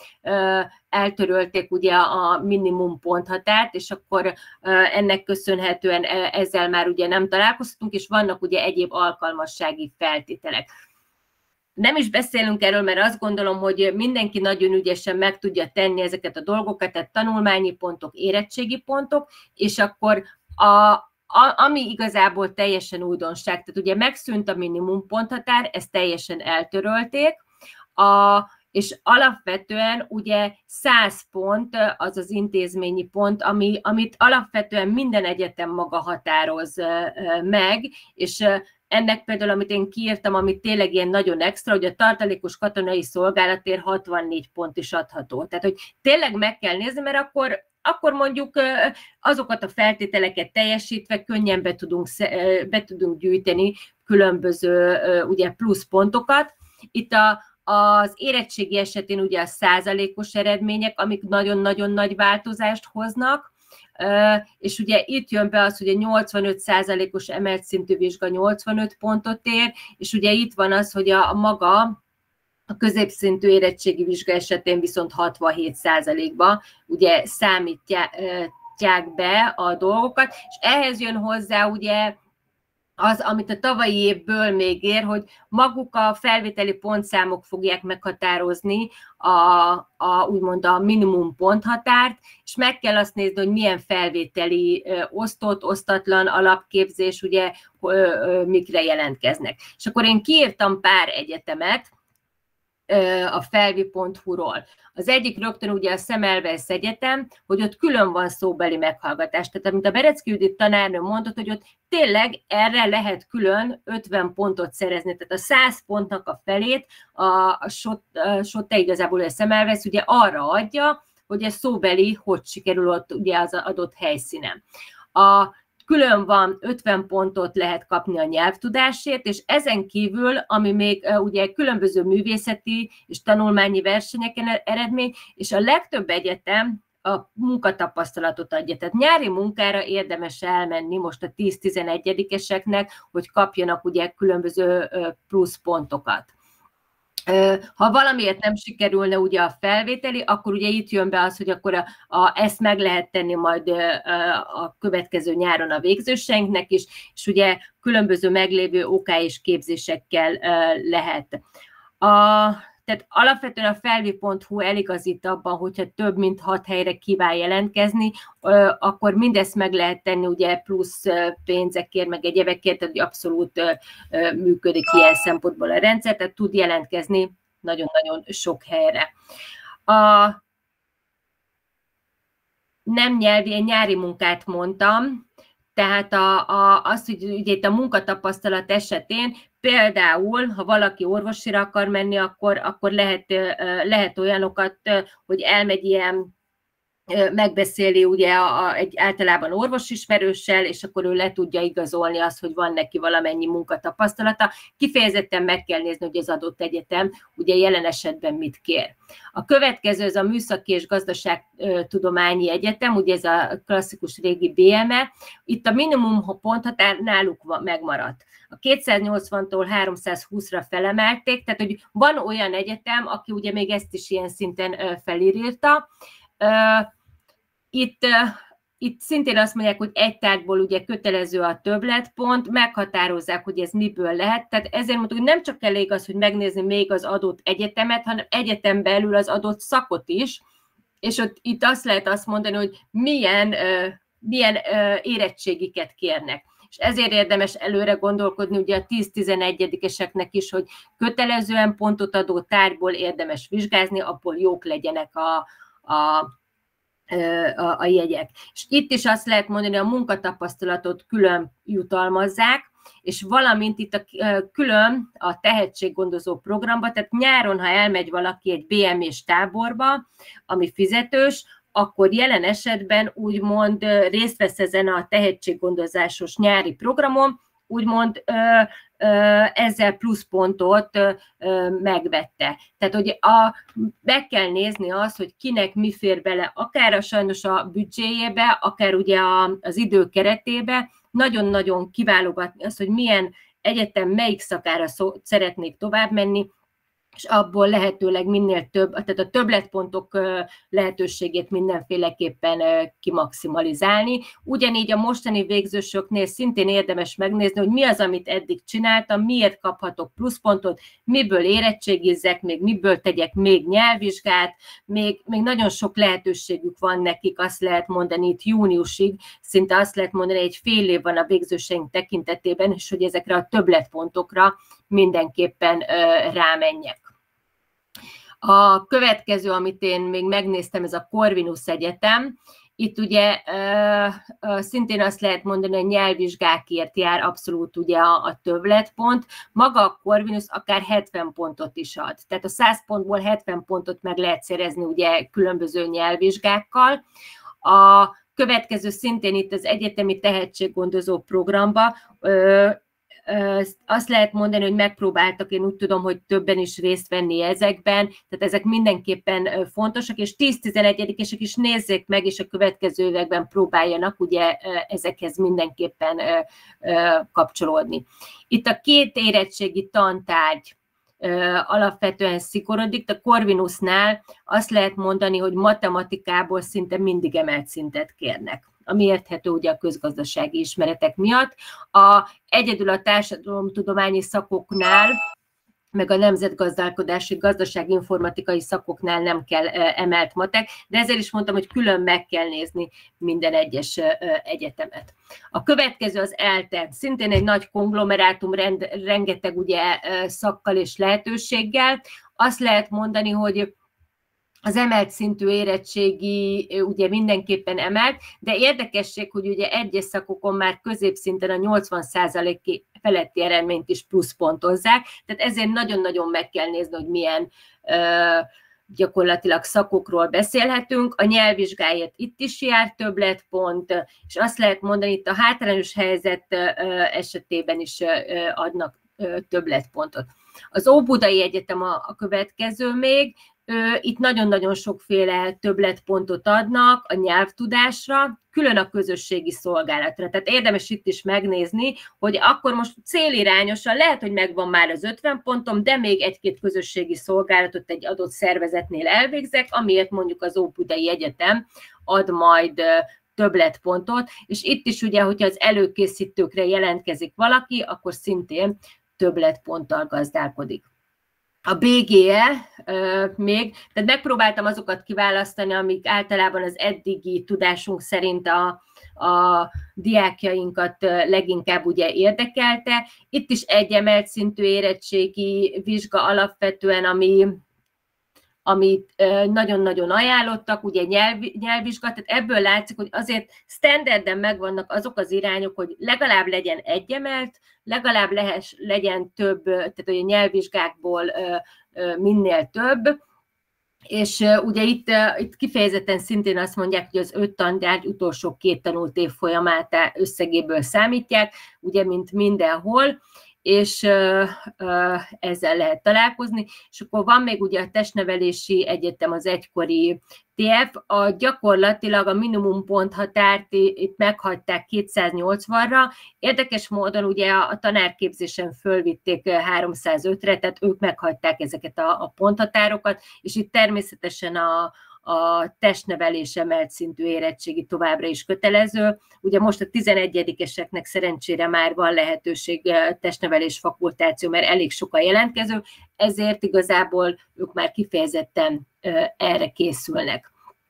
eltörölték ugye a minimum ponthatárt, és akkor ennek köszönhetően ezzel már ugye nem találkoztunk, és vannak ugye egyéb alkalmassági feltételek. Nem is beszélünk erről, mert azt gondolom, hogy mindenki nagyon ügyesen meg tudja tenni ezeket a dolgokat, tehát tanulmányi pontok, érettségi pontok, és akkor a A, ami igazából teljesen újdonság, tehát ugye megszűnt a minimum ponthatár, ezt teljesen eltörölték, a, és alapvetően ugye száz pont az az intézményi pont, ami, amit alapvetően minden egyetem maga határoz meg, és ennek például, amit én kiírtam, amit tényleg ilyen nagyon extra, hogy a tartalékos katonai szolgálatért hatvannégy pont is adható. Tehát, hogy tényleg meg kell nézni, mert akkor akkor mondjuk azokat a feltételeket teljesítve könnyen be tudunk, be tudunk gyűjteni különböző ugye, pluszpontokat. Itt a, az érettségi esetén ugye a százalékos eredmények, amik nagyon-nagyon nagy változást hoznak. és ugye itt jön be az, hogy a nyolcvanöt százalékos emelt szintű vizsga nyolcvanöt pontot ér, és ugye itt van az, hogy a, a maga a középszintű érettségi vizsga esetén viszont hatvanhét százalékba ugye számítják be a dolgokat, és ehhez jön hozzá ugye az, amit a tavalyi évből még ér, hogy maguk a felvételi pontszámok fogják meghatározni a, a, úgymond a minimum ponthatárt, és meg kell azt nézni, hogy milyen felvételi ö, osztott, osztatlan alapképzés, ugye ö, ö, mikre jelentkeznek. És akkor én kiírtam pár egyetemet ö, a felvi pont hu-ról. Az egyik rögtön ugye a Semmelweis Egyetem, hogy ott külön van szóbeli meghallgatás. Tehát amit a Berecki Judit tanárnő mondott, hogy ott tényleg erre lehet külön ötven pontot szerezni. Tehát a száz pontnak a felét a, a SOTE igazából a Semmelweis ugye arra adja, hogy ez szóbeli, hogy sikerül ott ugye az adott helyszínen. A Külön van ötven pontot lehet kapni a nyelvtudásért, és ezen kívül, ami még ugye különböző művészeti és tanulmányi versenyeken eredmény, és a legtöbb egyetem a munkatapasztalatot adja. Tehát nyári munkára érdemes elmenni most a tíz-tizenegyedikeseknek, hogy kapjanak ugye különböző plusz pontokat. Ha valamiért nem sikerülne ugye a felvételi, akkor ugye itt jön be az, hogy akkor a, a, ezt meg lehet tenni majd a következő nyáron a végzőseinknek is, és ugye különböző meglévő ó ká és képzésekkel lehet. A, tehát alapvetően a felvi pont hu eligazít abban, hogyha több mint hat helyre kíván jelentkezni, akkor mindezt meg lehet tenni ugye plusz pénzekért, meg egyebekért, tehát abszolút működik ilyen szempontból a rendszer, tehát tud jelentkezni nagyon-nagyon sok helyre. A nem nyelvi, én nyári munkát mondtam, tehát a, a, az, hogy ugye itt a munkatapasztalat esetén például, ha valaki orvosira akar menni, akkor, akkor lehet, lehet olyanokat, hogy elmegy ilyen, megbeszéli ugye a, a, egy általában orvosismerőssel, és akkor ő le tudja igazolni azt, hogy van neki valamennyi munkatapasztalata. Kifejezetten meg kell nézni, hogy az adott egyetem ugye jelen esetben mit kér. A következő, ez a Műszaki és Gazdaságtudományi Egyetem, ugye ez a klasszikus régi bé em e, itt a minimum ponthatár náluk megmaradt. A kétszáznyolcvantól háromszázhúszra felemelték, tehát hogy van olyan egyetem, aki ugye még ezt is ilyen szinten felírta. Itt, itt szintén azt mondják, hogy egy tárgyból ugye kötelező a többletpont, meghatározzák, hogy ez miből lehet, tehát ezért mondtuk, hogy nem csak elég az, hogy megnézni még az adott egyetemet, hanem egyetem belül az adott szakot is, és ott itt azt lehet azt mondani, hogy milyen, milyen érettségiket kérnek. És ezért érdemes előre gondolkodni ugye a tíz-tizenegyedikeseknek is, hogy kötelezően pontot adó tárgyból érdemes vizsgázni, abból jók legyenek a, a, a, a jegyek. És itt is azt lehet mondani, hogy a munkatapasztalatot külön jutalmazzák, és valamint itt a külön a tehetséggondozó programba, tehát nyáron, ha elmegy valaki egy bé em és táborba, ami fizetős, akkor jelen esetben úgymond részt vesz ezen a tehetséggondozásos nyári programon, úgymond ezzel pluszpontot megvette. Tehát, hogy a, meg kell nézni azt, hogy kinek mi fér bele, akár a sajnos a büdzséjébe, akár ugye a, az idő keretébe, nagyon-nagyon kiválogatni azt, hogy milyen egyetem, melyik szakára szó, szeretnék tovább menni, és abból lehetőleg minél több, tehát a többletpontok lehetőségét mindenféleképpen kimaximalizálni. Ugyanígy a mostani végzősöknél szintén érdemes megnézni, hogy mi az, amit eddig csináltam, miért kaphatok pluszpontot, miből érettségizzek, még miből tegyek még nyelvvizsgát, még, még nagyon sok lehetőségük van nekik, azt lehet mondani itt júniusig, szinte azt lehet mondani, egy fél év van a végzőseink tekintetében, és hogy ezekre a többletpontokra mindenképpen rámenjek. A következő, amit én még megnéztem, ez a Corvinus Egyetem. Itt ugye szintén azt lehet mondani, hogy nyelvvizsgákért jár abszolút ugye a, a többletpont. Maga a Corvinus akár hetven pontot is ad. Tehát a száz pontból hetven pontot meg lehet szerezni ugye különböző nyelvvizsgákkal. A következő szintén itt az egyetemi tehetséggondozó programba, azt lehet mondani, hogy megpróbáltak, én úgy tudom, hogy többen is részt venni ezekben, tehát ezek mindenképpen fontosak, és tíz-tizenegyedikesek is nézzék meg, és a következő években próbáljanak ugye ezekhez mindenképpen kapcsolódni. Itt a két érettségi tantárgy alapvetően szikorodik, a Corvinusnál azt lehet mondani, hogy matematikából szinte mindig emelt szintet kérnek, ami érthető ugye a közgazdasági ismeretek miatt. A, egyedül a társadalomtudományi szakoknál, meg a nemzetgazdálkodási, gazdasági informatikai szakoknál nem kell emelt matek, de ezért is mondtam, hogy külön meg kell nézni minden egyes egyetemet. A következő az ELTE, szintén egy nagy konglomerátum, rend, rengeteg ugye szakkal és lehetőséggel. Azt lehet mondani, hogy az emelt szintű érettségi ugye mindenképpen emelt, de érdekesség, hogy ugye egyes szakokon már középszinten a nyolcvan százalék feletti eredményt is pluszpontozzák, tehát ezért nagyon-nagyon meg kell nézni, hogy milyen uh, gyakorlatilag szakokról beszélhetünk. A nyelvvizsgáért itt is jár többletpont, és azt lehet mondani, itt a hátrányos helyzet uh, esetében is uh, adnak uh, többletpontot. Az Óbudai Egyetem a, a következő még, itt nagyon-nagyon sokféle többletpontot adnak a nyelvtudásra, külön a közösségi szolgálatra. Tehát érdemes itt is megnézni, hogy akkor most célirányosan lehet, hogy megvan már az ötven pontom, de még egy-két közösségi szolgálatot egy adott szervezetnél elvégzek, amiért mondjuk az Óbudai Egyetem ad majd többletpontot, és itt is ugye, hogyha az előkészítőkre jelentkezik valaki, akkor szintén többletponttal gazdálkodik. A bé gé e euh, még, tehát megpróbáltam azokat kiválasztani, amik általában az eddigi tudásunk szerint a, a diákjainkat leginkább ugye érdekelte. Itt is egy emelt szintű érettségi vizsga alapvetően, ami amit nagyon-nagyon ajánlottak, ugye nyelv, nyelvvizsga, tehát ebből látszik, hogy azért standarden megvannak azok az irányok, hogy legalább legyen egy emelt, legalább lehess, legyen több, tehát a nyelvvizsgákból minél több, és ugye itt, itt kifejezetten szintén azt mondják, hogy az öt tantárgy utolsó két tanult év folyamát összegéből számítják, ugye mint mindenhol, és ezzel lehet találkozni. És akkor van még ugye a Testnevelési Egyetem, az egykori té ef, a gyakorlatilag a minimum ponthatárt itt meghagyták kétszáznyolcvanra, érdekes módon ugye a tanárképzésen fölvitték háromszázötre, tehát ők meghagyták ezeket a, a ponthatárokat, és itt természetesen a a testnevelés emelt szintű érettségi továbbra is kötelező. Ugye most a tizenegyedikeseknek szerencsére már van lehetőség testnevelés fakultáció, mert elég sok a jelentkező, ezért igazából ők már kifejezetten erre készülnek.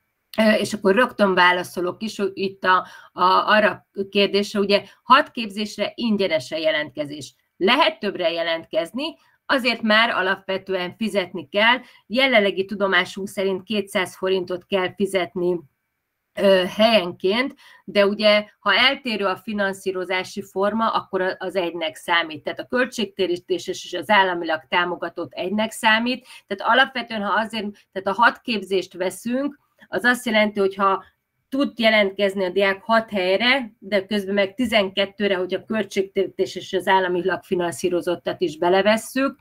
És akkor rögtön válaszolok is itt a, a, arra a kérdésre, ugye hat képzésre ingyenes a jelentkezés. Lehet többre jelentkezni, azért már alapvetően fizetni kell. Jelenlegi tudomásunk szerint kétszáz forintot kell fizetni ö, helyenként, de ugye, ha eltérő a finanszírozási forma, akkor az egynek számít. Tehát a költségtérítéses és az államilag támogatott egynek számít. Tehát alapvetően, ha azért, tehát a hat képzést veszünk, az azt jelenti, hogy ha tud jelentkezni a diák hat helyre, de közben meg tizenkettőre, hogy a költségtérítés és az államilag finanszírozottat is belevesszük.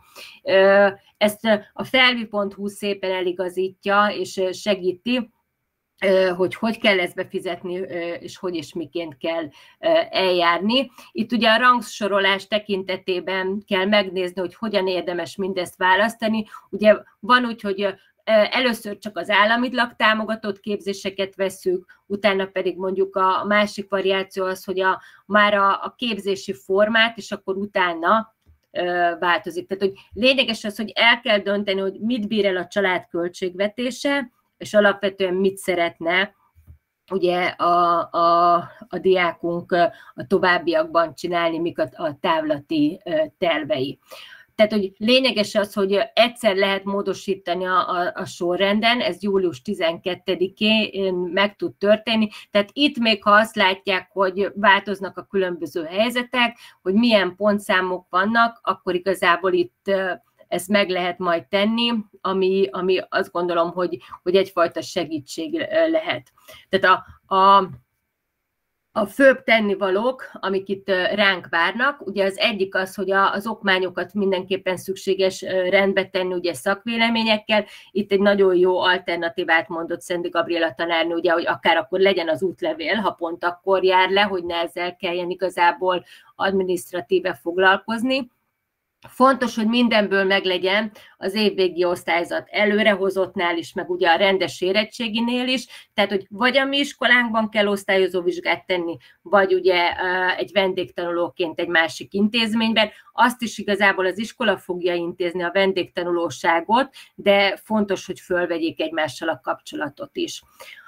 Ezt a felvi pont hu szépen eligazítja és segíti, hogy hogy kell ezt befizetni, és hogy és miként kell eljárni. Itt ugye a rangsorolás tekintetében kell megnézni, hogy hogyan érdemes mindezt választani. Ugye van úgy, hogy először csak az államilag támogatott képzéseket vesszük, utána pedig mondjuk a másik variáció az, hogy a, már a, a képzési formát, és akkor utána ö, változik. Tehát, hogy lényeges az, hogy el kell dönteni, hogy mit bír el a család költségvetése, és alapvetően mit szeretne ugye a, a, a diákunk a továbbiakban csinálni, mik a, a távlati tervei. Tehát, hogy lényeges az, hogy egyszer lehet módosítani a, a, a sorrenden, ez július tizenkettedikén meg tud történni, tehát itt még ha azt látják, hogy változnak a különböző helyzetek, hogy milyen pontszámok vannak, akkor igazából itt ezt meg lehet majd tenni, ami, ami azt gondolom, hogy, hogy egyfajta segítség lehet. Tehát a, a a főbb tennivalók, amik itt ránk várnak, ugye az egyik az, hogy az okmányokat mindenképpen szükséges rendbe tenni, ugye szakvéleményekkel. Itt egy nagyon jó alternatívát mondott Szendi Gabriela tanárnő, ugye, hogy akár akkor legyen az útlevél, ha pont akkor jár le, hogy ne ezzel kelljen igazából adminisztratíve foglalkozni. Fontos, hogy mindenből meglegyen az évvégi osztályzat előrehozottnál is, meg ugye a rendes érettséginél is, tehát hogy vagy a mi iskolánkban kell osztályozó vizsgát tenni, vagy ugye egy vendégtanulóként egy másik intézményben. Azt is igazából az iskola fogja intézni, a vendégtanulóságot, de fontos, hogy fölvegyék egymással a kapcsolatot is.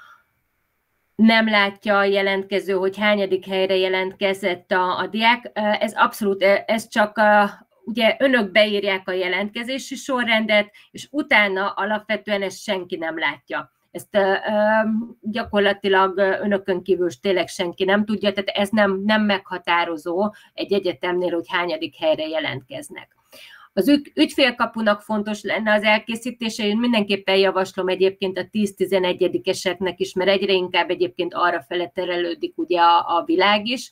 Nem látja a jelentkező, hogy hányadik helyre jelentkezett a, a diák. Ez abszolút, ez csak a ugye önök beírják a jelentkezési sorrendet, és utána alapvetően ezt senki nem látja. Ezt uh, gyakorlatilag önökön kívül tényleg senki nem tudja, tehát ez nem, nem meghatározó egy egyetemnél, hogy hányadik helyre jelentkeznek. Az ügy, ügyfélkapunak fontos lenne az elkészítése, én mindenképpen javaslom egyébként a tíz-tizenegyedik-eseknek is, mert egyre inkább egyébként arra fele terelődik ugye a, a világ is.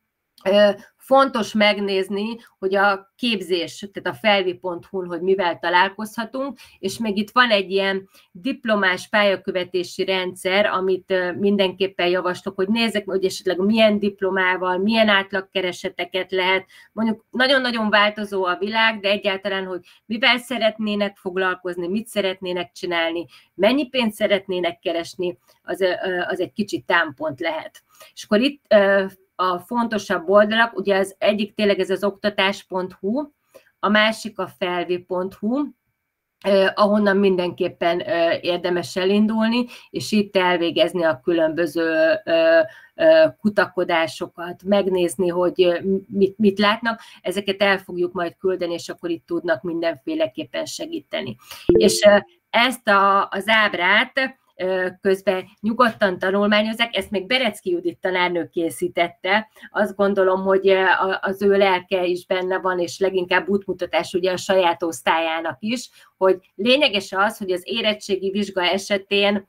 Fontos megnézni, hogy a képzés, tehát a felvi pont hu-n, hogy mivel találkozhatunk, és még itt van egy ilyen diplomás pályakövetési rendszer, amit mindenképpen javaslok, hogy nézzek, hogy esetleg milyen diplomával, milyen átlagkereseteket lehet. Mondjuk nagyon-nagyon változó a világ, de egyáltalán, hogy mivel szeretnének foglalkozni, mit szeretnének csinálni, mennyi pénzt szeretnének keresni, az, az egy kicsit támpont lehet. És akkor itt a fontosabb oldalak, ugye az egyik tényleg ez az oktatás pont hu, a másik a felvi pont hu, eh, ahonnan mindenképpen eh, érdemes elindulni, és itt elvégezni a különböző eh, eh, kutakodásokat, megnézni, hogy mit, mit látnak, ezeket el fogjuk majd küldeni, és akkor itt tudnak mindenféleképpen segíteni. És eh, ezt a, az ábrát közben nyugodtan tanulmányozzák, ezt még Berecki Judit tanárnő készítette, azt gondolom, hogy az ő lelke is benne van, és leginkább útmutatás ugye a saját osztályának is, hogy lényeges az, hogy az érettségi vizsga esetén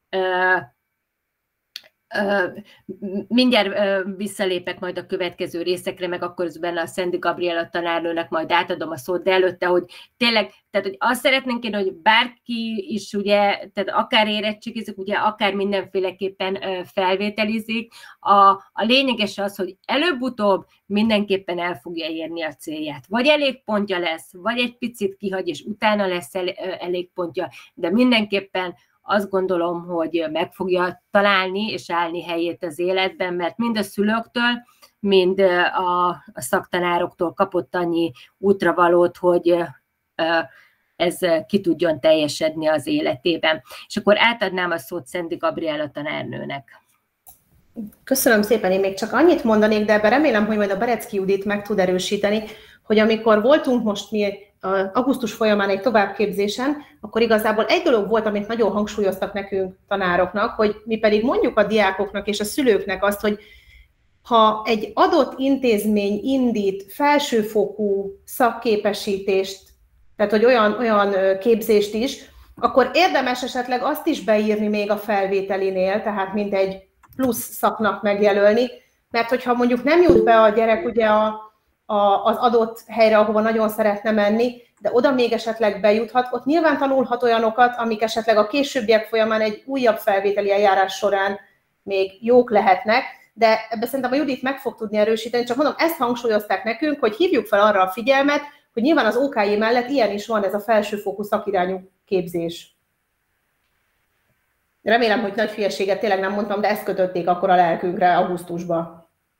mindjárt visszalépek majd a következő részekre, meg akkor benne a Szendi Gabriela tanárnőnek majd átadom a szót, de előtte, hogy tényleg, tehát hogy azt szeretnénk én, hogy bárki is ugye, tehát akár érettségizik, ugye akár mindenféleképpen felvételizik. A, a lényeges az, hogy előbb-utóbb mindenképpen el fogja érni a célját. Vagy elég pontja lesz, vagy egy picit kihagy, és utána lesz el, elég pontja, de mindenképpen azt gondolom, hogy meg fogja találni és állni helyét az életben, mert mind a szülőktől, mind a, a szaktanároktól kapott annyi útravalót, hogy ez ki tudjon teljesedni az életében. És akkor átadnám a szót Szendi Gabriela tanárnőnek. Köszönöm szépen, én még csak annyit mondanék, de ebben remélem, hogy majd a Berecki Judit meg tud erősíteni, hogy amikor voltunk most mi augusztus folyamán egy továbbképzésen, akkor igazából egy dolog volt, amit nagyon hangsúlyoztak nekünk tanároknak, hogy mi pedig mondjuk a diákoknak és a szülőknek azt, hogy ha egy adott intézmény indít felsőfokú szakképesítést, tehát hogy olyan, olyan képzést is, akkor érdemes esetleg azt is beírni még a felvételinél, tehát mint egy plusz szaknak megjelölni, mert hogyha mondjuk nem jut be a gyerek ugye a az adott helyre, ahova nagyon szeretne menni, de oda még esetleg bejuthat, ott nyilván tanulhat olyanokat, amik esetleg a későbbiek folyamán egy újabb felvételi eljárás során még jók lehetnek, de ebbe szerintem a Judit meg fog tudni erősíteni, csak mondom, ezt hangsúlyozták nekünk, hogy hívjuk fel arra a figyelmet, hogy nyilván az ó ká jé mellett ilyen is van, ez a felsőfokú szakirányú képzés. Remélem, hogy nagy hülyeséget tényleg nem mondtam, de ezt kötötték akkor a lelkünkre augusztusban.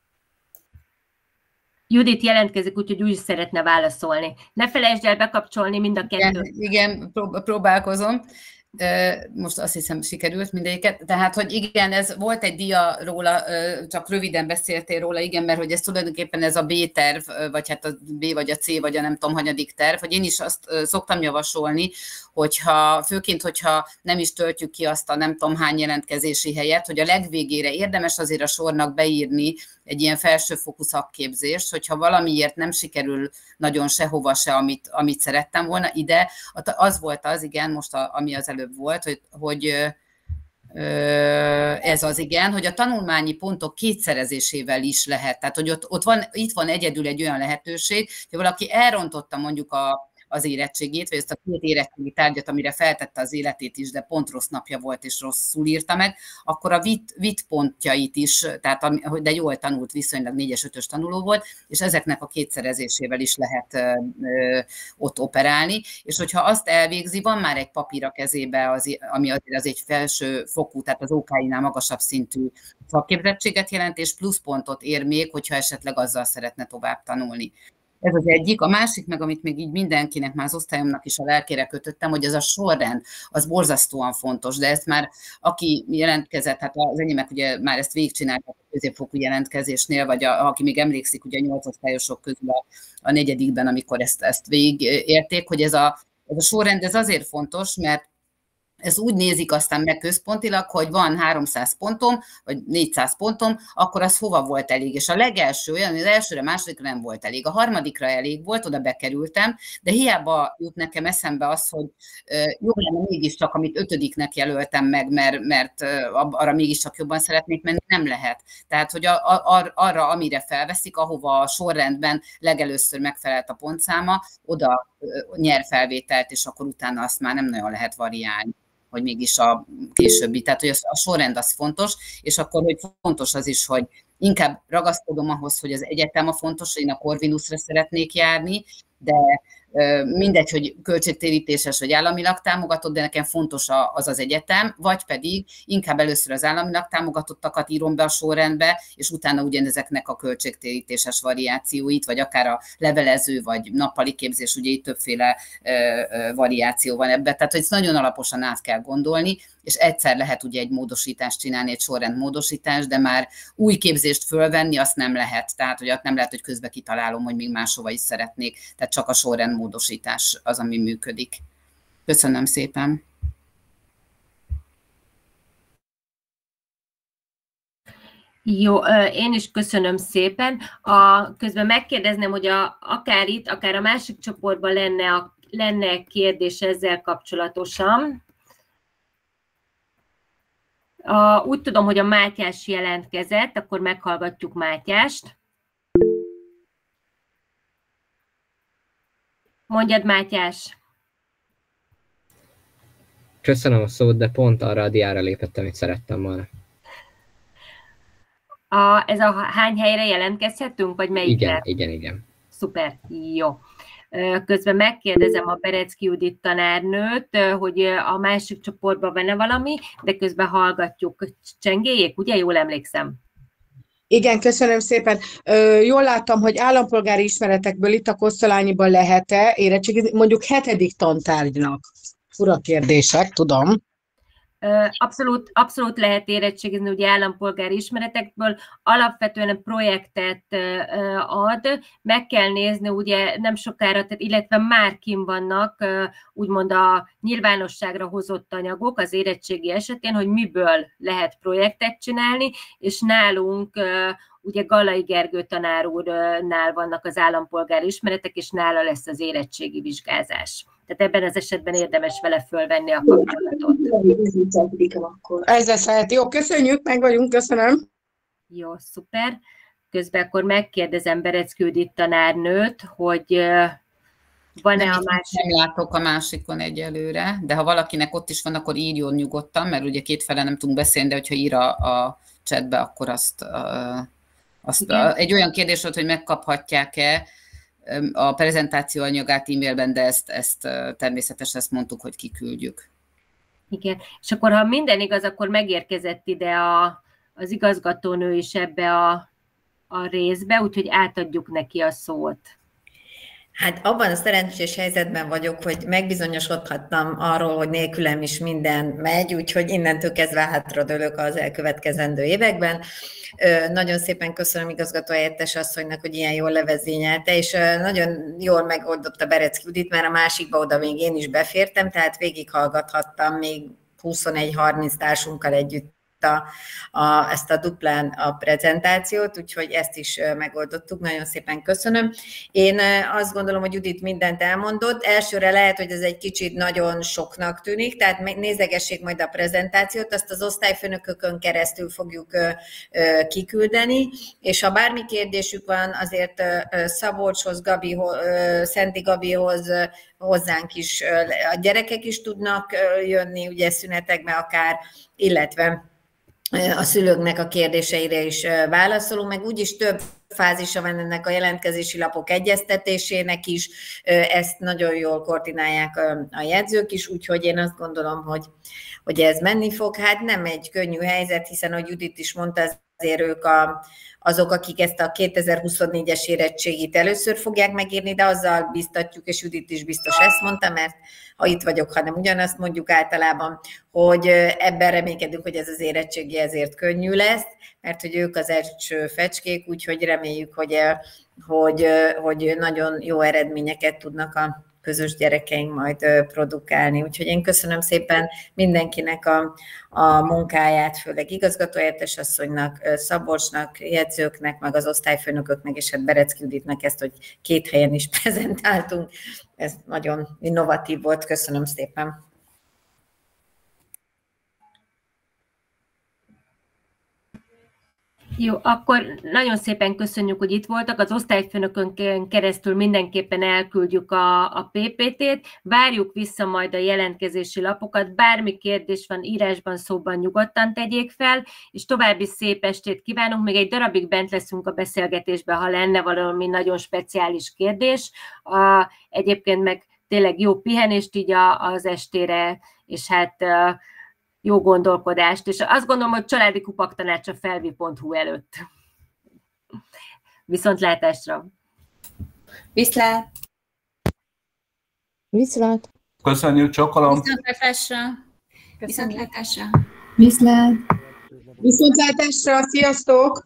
Judit jelentkezik, úgyhogy úgy is szeretne válaszolni. Ne felejtsd el bekapcsolni mind a kettőt. Igen, igen, próbálkozom. Most azt hiszem sikerült mindegyiket. Tehát, hogy igen, ez volt egy dia róla, csak röviden beszéltél róla, igen, mert hogy ez tulajdonképpen ez a B-terv, vagy hát a B vagy a C, vagy a nem tudom, hanyadik terv, hogy én is azt szoktam javasolni, hogyha, főként, hogyha nem is töltjük ki azt a nem tudom hány jelentkezési helyet, hogy a legvégére érdemes azért a sornak beírni egy ilyen felsőfokú szakképzést, hogyha valamiért nem sikerül nagyon sehova se, amit, amit szerettem volna ide, az volt az, igen, most a, ami az előbb volt, hogy, hogy Ez az igen, hogy a tanulmányi pontok kétszerezésével is lehet. Tehát, hogy ott, ott van, itt van egyedül egy olyan lehetőség, hogy valaki elrontotta mondjuk a, az érettségét, vagy ezt a két érettségi tárgyat, amire feltette az életét is, de pont rossz napja volt, és rosszul írta meg, akkor a vit, vit pontjait is, tehát, de jól tanult, viszonylag négyes, ötös tanuló volt, és ezeknek a kétszerezésével is lehet ö, ö, ott operálni, és hogyha azt elvégzi, van már egy papír a kezébe, az, ami azért az egy felső fokú, tehát az ó ká i-nál magasabb szintű szakképzettséget jelent, és pluszpontot ér még, hogyha esetleg azzal szeretne tovább tanulni. Ez az egyik. A másik meg, amit még így mindenkinek, már az osztályomnak is a lelkére kötöttem, hogy ez a sorrend, az borzasztóan fontos, de ezt már aki jelentkezett, hát az enyémek ugye már ezt végigcsinálták a középfokú jelentkezésnél, vagy a, aki még emlékszik, ugye a nyolc osztályosok közül a, a negyedikben, amikor ezt, ezt végigérték, hogy ez a, ez a sorrend ez azért fontos, mert ez úgy nézik aztán meg központilag, hogy van háromszáz pontom, vagy négyszáz pontom, akkor az hova volt elég. És a legelső olyan, az elsőre, másodikra nem volt elég. A harmadikra elég volt, oda bekerültem, de hiába jut nekem eszembe az, hogy jó lenne mégiscsak, amit ötödiknek jelöltem meg, mert, mert arra mégiscsak jobban szeretnék menni, nem lehet. Tehát, hogy a, a, arra, amire felveszik, ahova a sorrendben legelőször megfelelt a pontszáma, oda nyer felvételt, és akkor utána azt már nem nagyon lehet variálni, hogy mégis a későbbi, tehát hogy a sorrend az fontos, és akkor hogy fontos az is, hogy inkább ragaszkodom ahhoz, hogy az egyetem a fontos, én a Corvinusra szeretnék járni, de mindegy, hogy költségtérítéses vagy államilag támogatott, de nekem fontos az az egyetem, vagy pedig inkább először az államilag támogatottakat írom be a sorrendbe, és utána ugyanezeknek a költségtérítéses variációit, vagy akár a levelező, vagy nappali képzés, ugye itt többféle variáció van ebben, tehát hogy ezt nagyon alaposan át kell gondolni, és egyszer lehet ugye egy módosítást csinálni, egy sorrendmódosítást, de már új képzést fölvenni azt nem lehet, tehát hogy ott nem lehet, hogy közben kitalálom, hogy még máshova is szeretnék, tehát csak a sorrendmódosítás az, ami működik. Köszönöm szépen. Jó, én is köszönöm szépen. A, közben megkérdezném, hogy a, akár itt, akár a másik csoportban lenne, a, lenne kérdés ezzel kapcsolatosan. A, úgy tudom, hogy a Mátyás jelentkezett, akkor meghallgatjuk Mátyást. Mondjad, Mátyás! Köszönöm a szót, de pont arra a diára lépettem, amit szerettem volna. A, ez a hány helyre jelentkezhetünk, vagy melyikre? Igen, igen, igen. Szuper, jó. Közben megkérdezem a Berecki Judit tanárnőt, hogy a másik csoportban van-e valami, de közben hallgatjuk. Csengélyék, ugye? Jól emlékszem. Igen, köszönöm szépen. Ö, jól láttam, hogy állampolgári ismeretekből itt a Kosztolányiban lehet-e érettségizni, mondjuk hetedik tantárgynak. Fura kérdések, tudom. Abszolút, abszolút lehet érettségizni ugye állampolgári ismeretekből, alapvetően projektet ad, meg kell nézni, ugye nem sokára, tehát, illetve már kim vannak úgymond a nyilvánosságra hozott anyagok az érettségi esetén, hogy miből lehet projektet csinálni, és nálunk ugye Gallai Gergő tanár úrnál vannak az állampolgári ismeretek, és nála lesz az érettségi vizsgázás. Tehát ebben az esetben érdemes vele fölvenni a kapcsolatot. Ez lesz lehet. Jó, köszönjük, meg vagyunk, köszönöm. Jó, szuper. Közben akkor megkérdezem Berecki Judit tanárnőt, hogy van-e nem, a másik... Nem látok a másikon egyelőre, de ha valakinek ott is van, akkor írjon nyugodtan, mert ugye kétfele nem tudunk beszélni, de hogyha ír a, a chatbe, akkor azt... azt a, egy olyan kérdés volt, hogy megkaphatják-e a prezentáció anyagát e-mailben, de ezt, ezt természetesen ezt mondtuk, hogy kiküldjük. Igen, és akkor ha minden igaz, akkor megérkezett ide a, az igazgatónő is ebbe a, a részbe, úgyhogy átadjuk neki a szót. Hát abban a szerencsés helyzetben vagyok, hogy megbizonyosodhattam arról, hogy nélkülem is minden megy, úgyhogy innentől kezdve hátradőlök az elkövetkezendő években. Nagyon szépen köszönöm igazgatóhelyettes asszonynak, hogy ilyen jól levezényelte, és nagyon jól megoldotta Berecki Judit, mert a másikba oda még én is befértem, tehát végighallgathattam még huszonegy-harminc társunkkal együtt a, a, ezt a duplán a prezentációt, úgyhogy ezt is megoldottuk. Nagyon szépen köszönöm. Én azt gondolom, hogy Judit mindent elmondott. Elsőre lehet, hogy ez egy kicsit nagyon soknak tűnik, tehát nézegessék majd a prezentációt, azt az osztályfőnökökön keresztül fogjuk kiküldeni, és ha bármi kérdésük van, azért Szabolcshoz, Gabihoz, Szenti Gabihoz, hozzánk is, a gyerekek is tudnak jönni, ugye szünetekbe akár, illetve a szülőknek a kérdéseire is válaszolunk, meg úgyis több fázisa van ennek a jelentkezési lapok egyeztetésének is, ezt nagyon jól koordinálják a jegyzők is, úgyhogy én azt gondolom, hogy, hogy ez menni fog. Hát nem egy könnyű helyzet, hiszen, ahogy Judit is mondta, azért ők a, azok, akik ezt a kétezer-huszonnégyes érettségit először fogják megírni, de azzal biztatjuk, és Judit is biztos ezt mondta, mert ha itt vagyok, hanem ugyanazt mondjuk általában, hogy ebben reménykedünk, hogy ez az érettségi ezért könnyű lesz, mert hogy ők az első fecskék, úgyhogy reméljük, hogy, hogy, hogy nagyon jó eredményeket tudnak a közös gyerekeink majd produkálni. Úgyhogy én köszönöm szépen mindenkinek a, a munkáját, főleg igazgatóhelyettes asszonynak, Szabolcsnak, jegyzőknek, meg az osztályfőnököknek, és hát Berecki Juditnak ezt, hogy két helyen is prezentáltunk. Ez nagyon innovatív volt. Köszönöm szépen. Jó, akkor nagyon szépen köszönjük, hogy itt voltak. Az osztályfőnökön keresztül mindenképpen elküldjük a, a pé pé té-t. Várjuk vissza majd a jelentkezési lapokat. Bármi kérdés van írásban, szóban nyugodtan tegyék fel, és további szép estét kívánunk. Még egy darabig bent leszünk a beszélgetésben, ha lenne valami nagyon speciális kérdés. A, egyébként meg tényleg jó pihenést így az estére, és hát jó gondolkodást, és azt gondolom, hogy családi kupaktanács a felvi pont hu előtt. Viszontlátásra! Viszlát! Viszlát! Köszönjük, csokolom! Viszontlátásra! Viszontlátásra! Viszlát! Viszontlátásra! Sziasztok!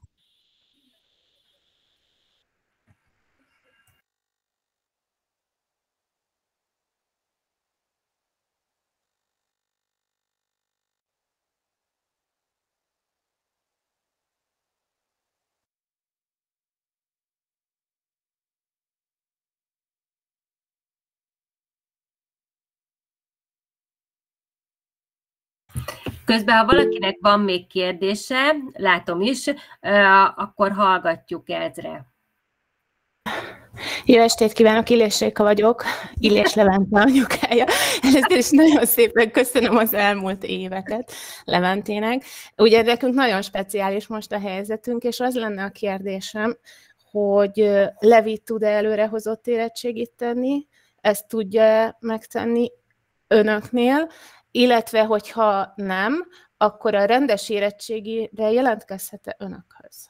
Közben, ha valakinek van még kérdése, látom is, akkor hallgatjuk Ezre. Jó estét kívánok, Illés Réka vagyok, Illés Levente anyukája. Először is nagyon szépen köszönöm az elmúlt éveket Leventének. Ugye nekünk nagyon speciális most a helyzetünk, és az lenne a kérdésem, hogy Levi tud-e előrehozott érettségit tenni, ezt tudja megtenni önöknél, illetve hogyha nem, akkor a rendes érettségire jelentkezhet-e önökhöz?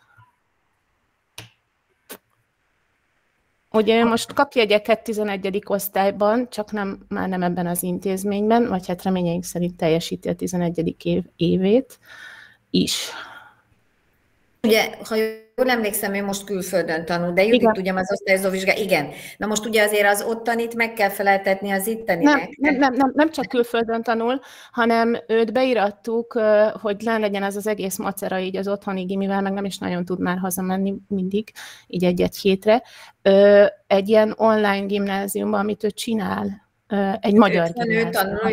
Ugye most kap jegyeket tizenegyedik osztályban, csak nem, már nem ebben az intézményben, vagy hát reményeink szerint teljesíti a tizenegyedik év, évét is. Ugye, ha jól emlékszem, ő most külföldön tanul, de Judit tudjam az osztályozó vizsgát, igen. Na most ugye azért az ottanit meg kell feleltetni az itteninek. Nem, nem, nem, nem, nem csak külföldön tanul, hanem őt beirattuk, hogy len legyen az az egész macera így az otthoni gimivel, meg nem is nagyon tud már hazamenni mindig, így egy-egy hétre. Egy ilyen online gimnáziumban, amit ő csinál, egy ő magyar gimnáziumban.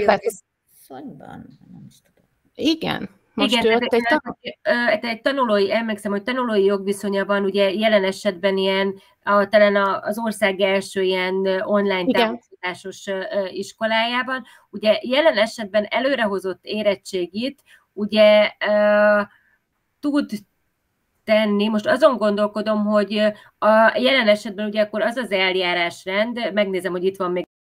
Igen. Most Igen, tehát egy, tan- egy tanulói, emlékszem, hogy tanulói jogviszonya van, ugye jelen esetben ilyen, a, talán az ország első ilyen online támogatásos iskolájában. Ugye jelen esetben előrehozott érettségit, ugye uh, tud tenni, most azon gondolkodom, hogy a jelen esetben ugye akkor az az eljárásrend, megnézem, hogy itt van még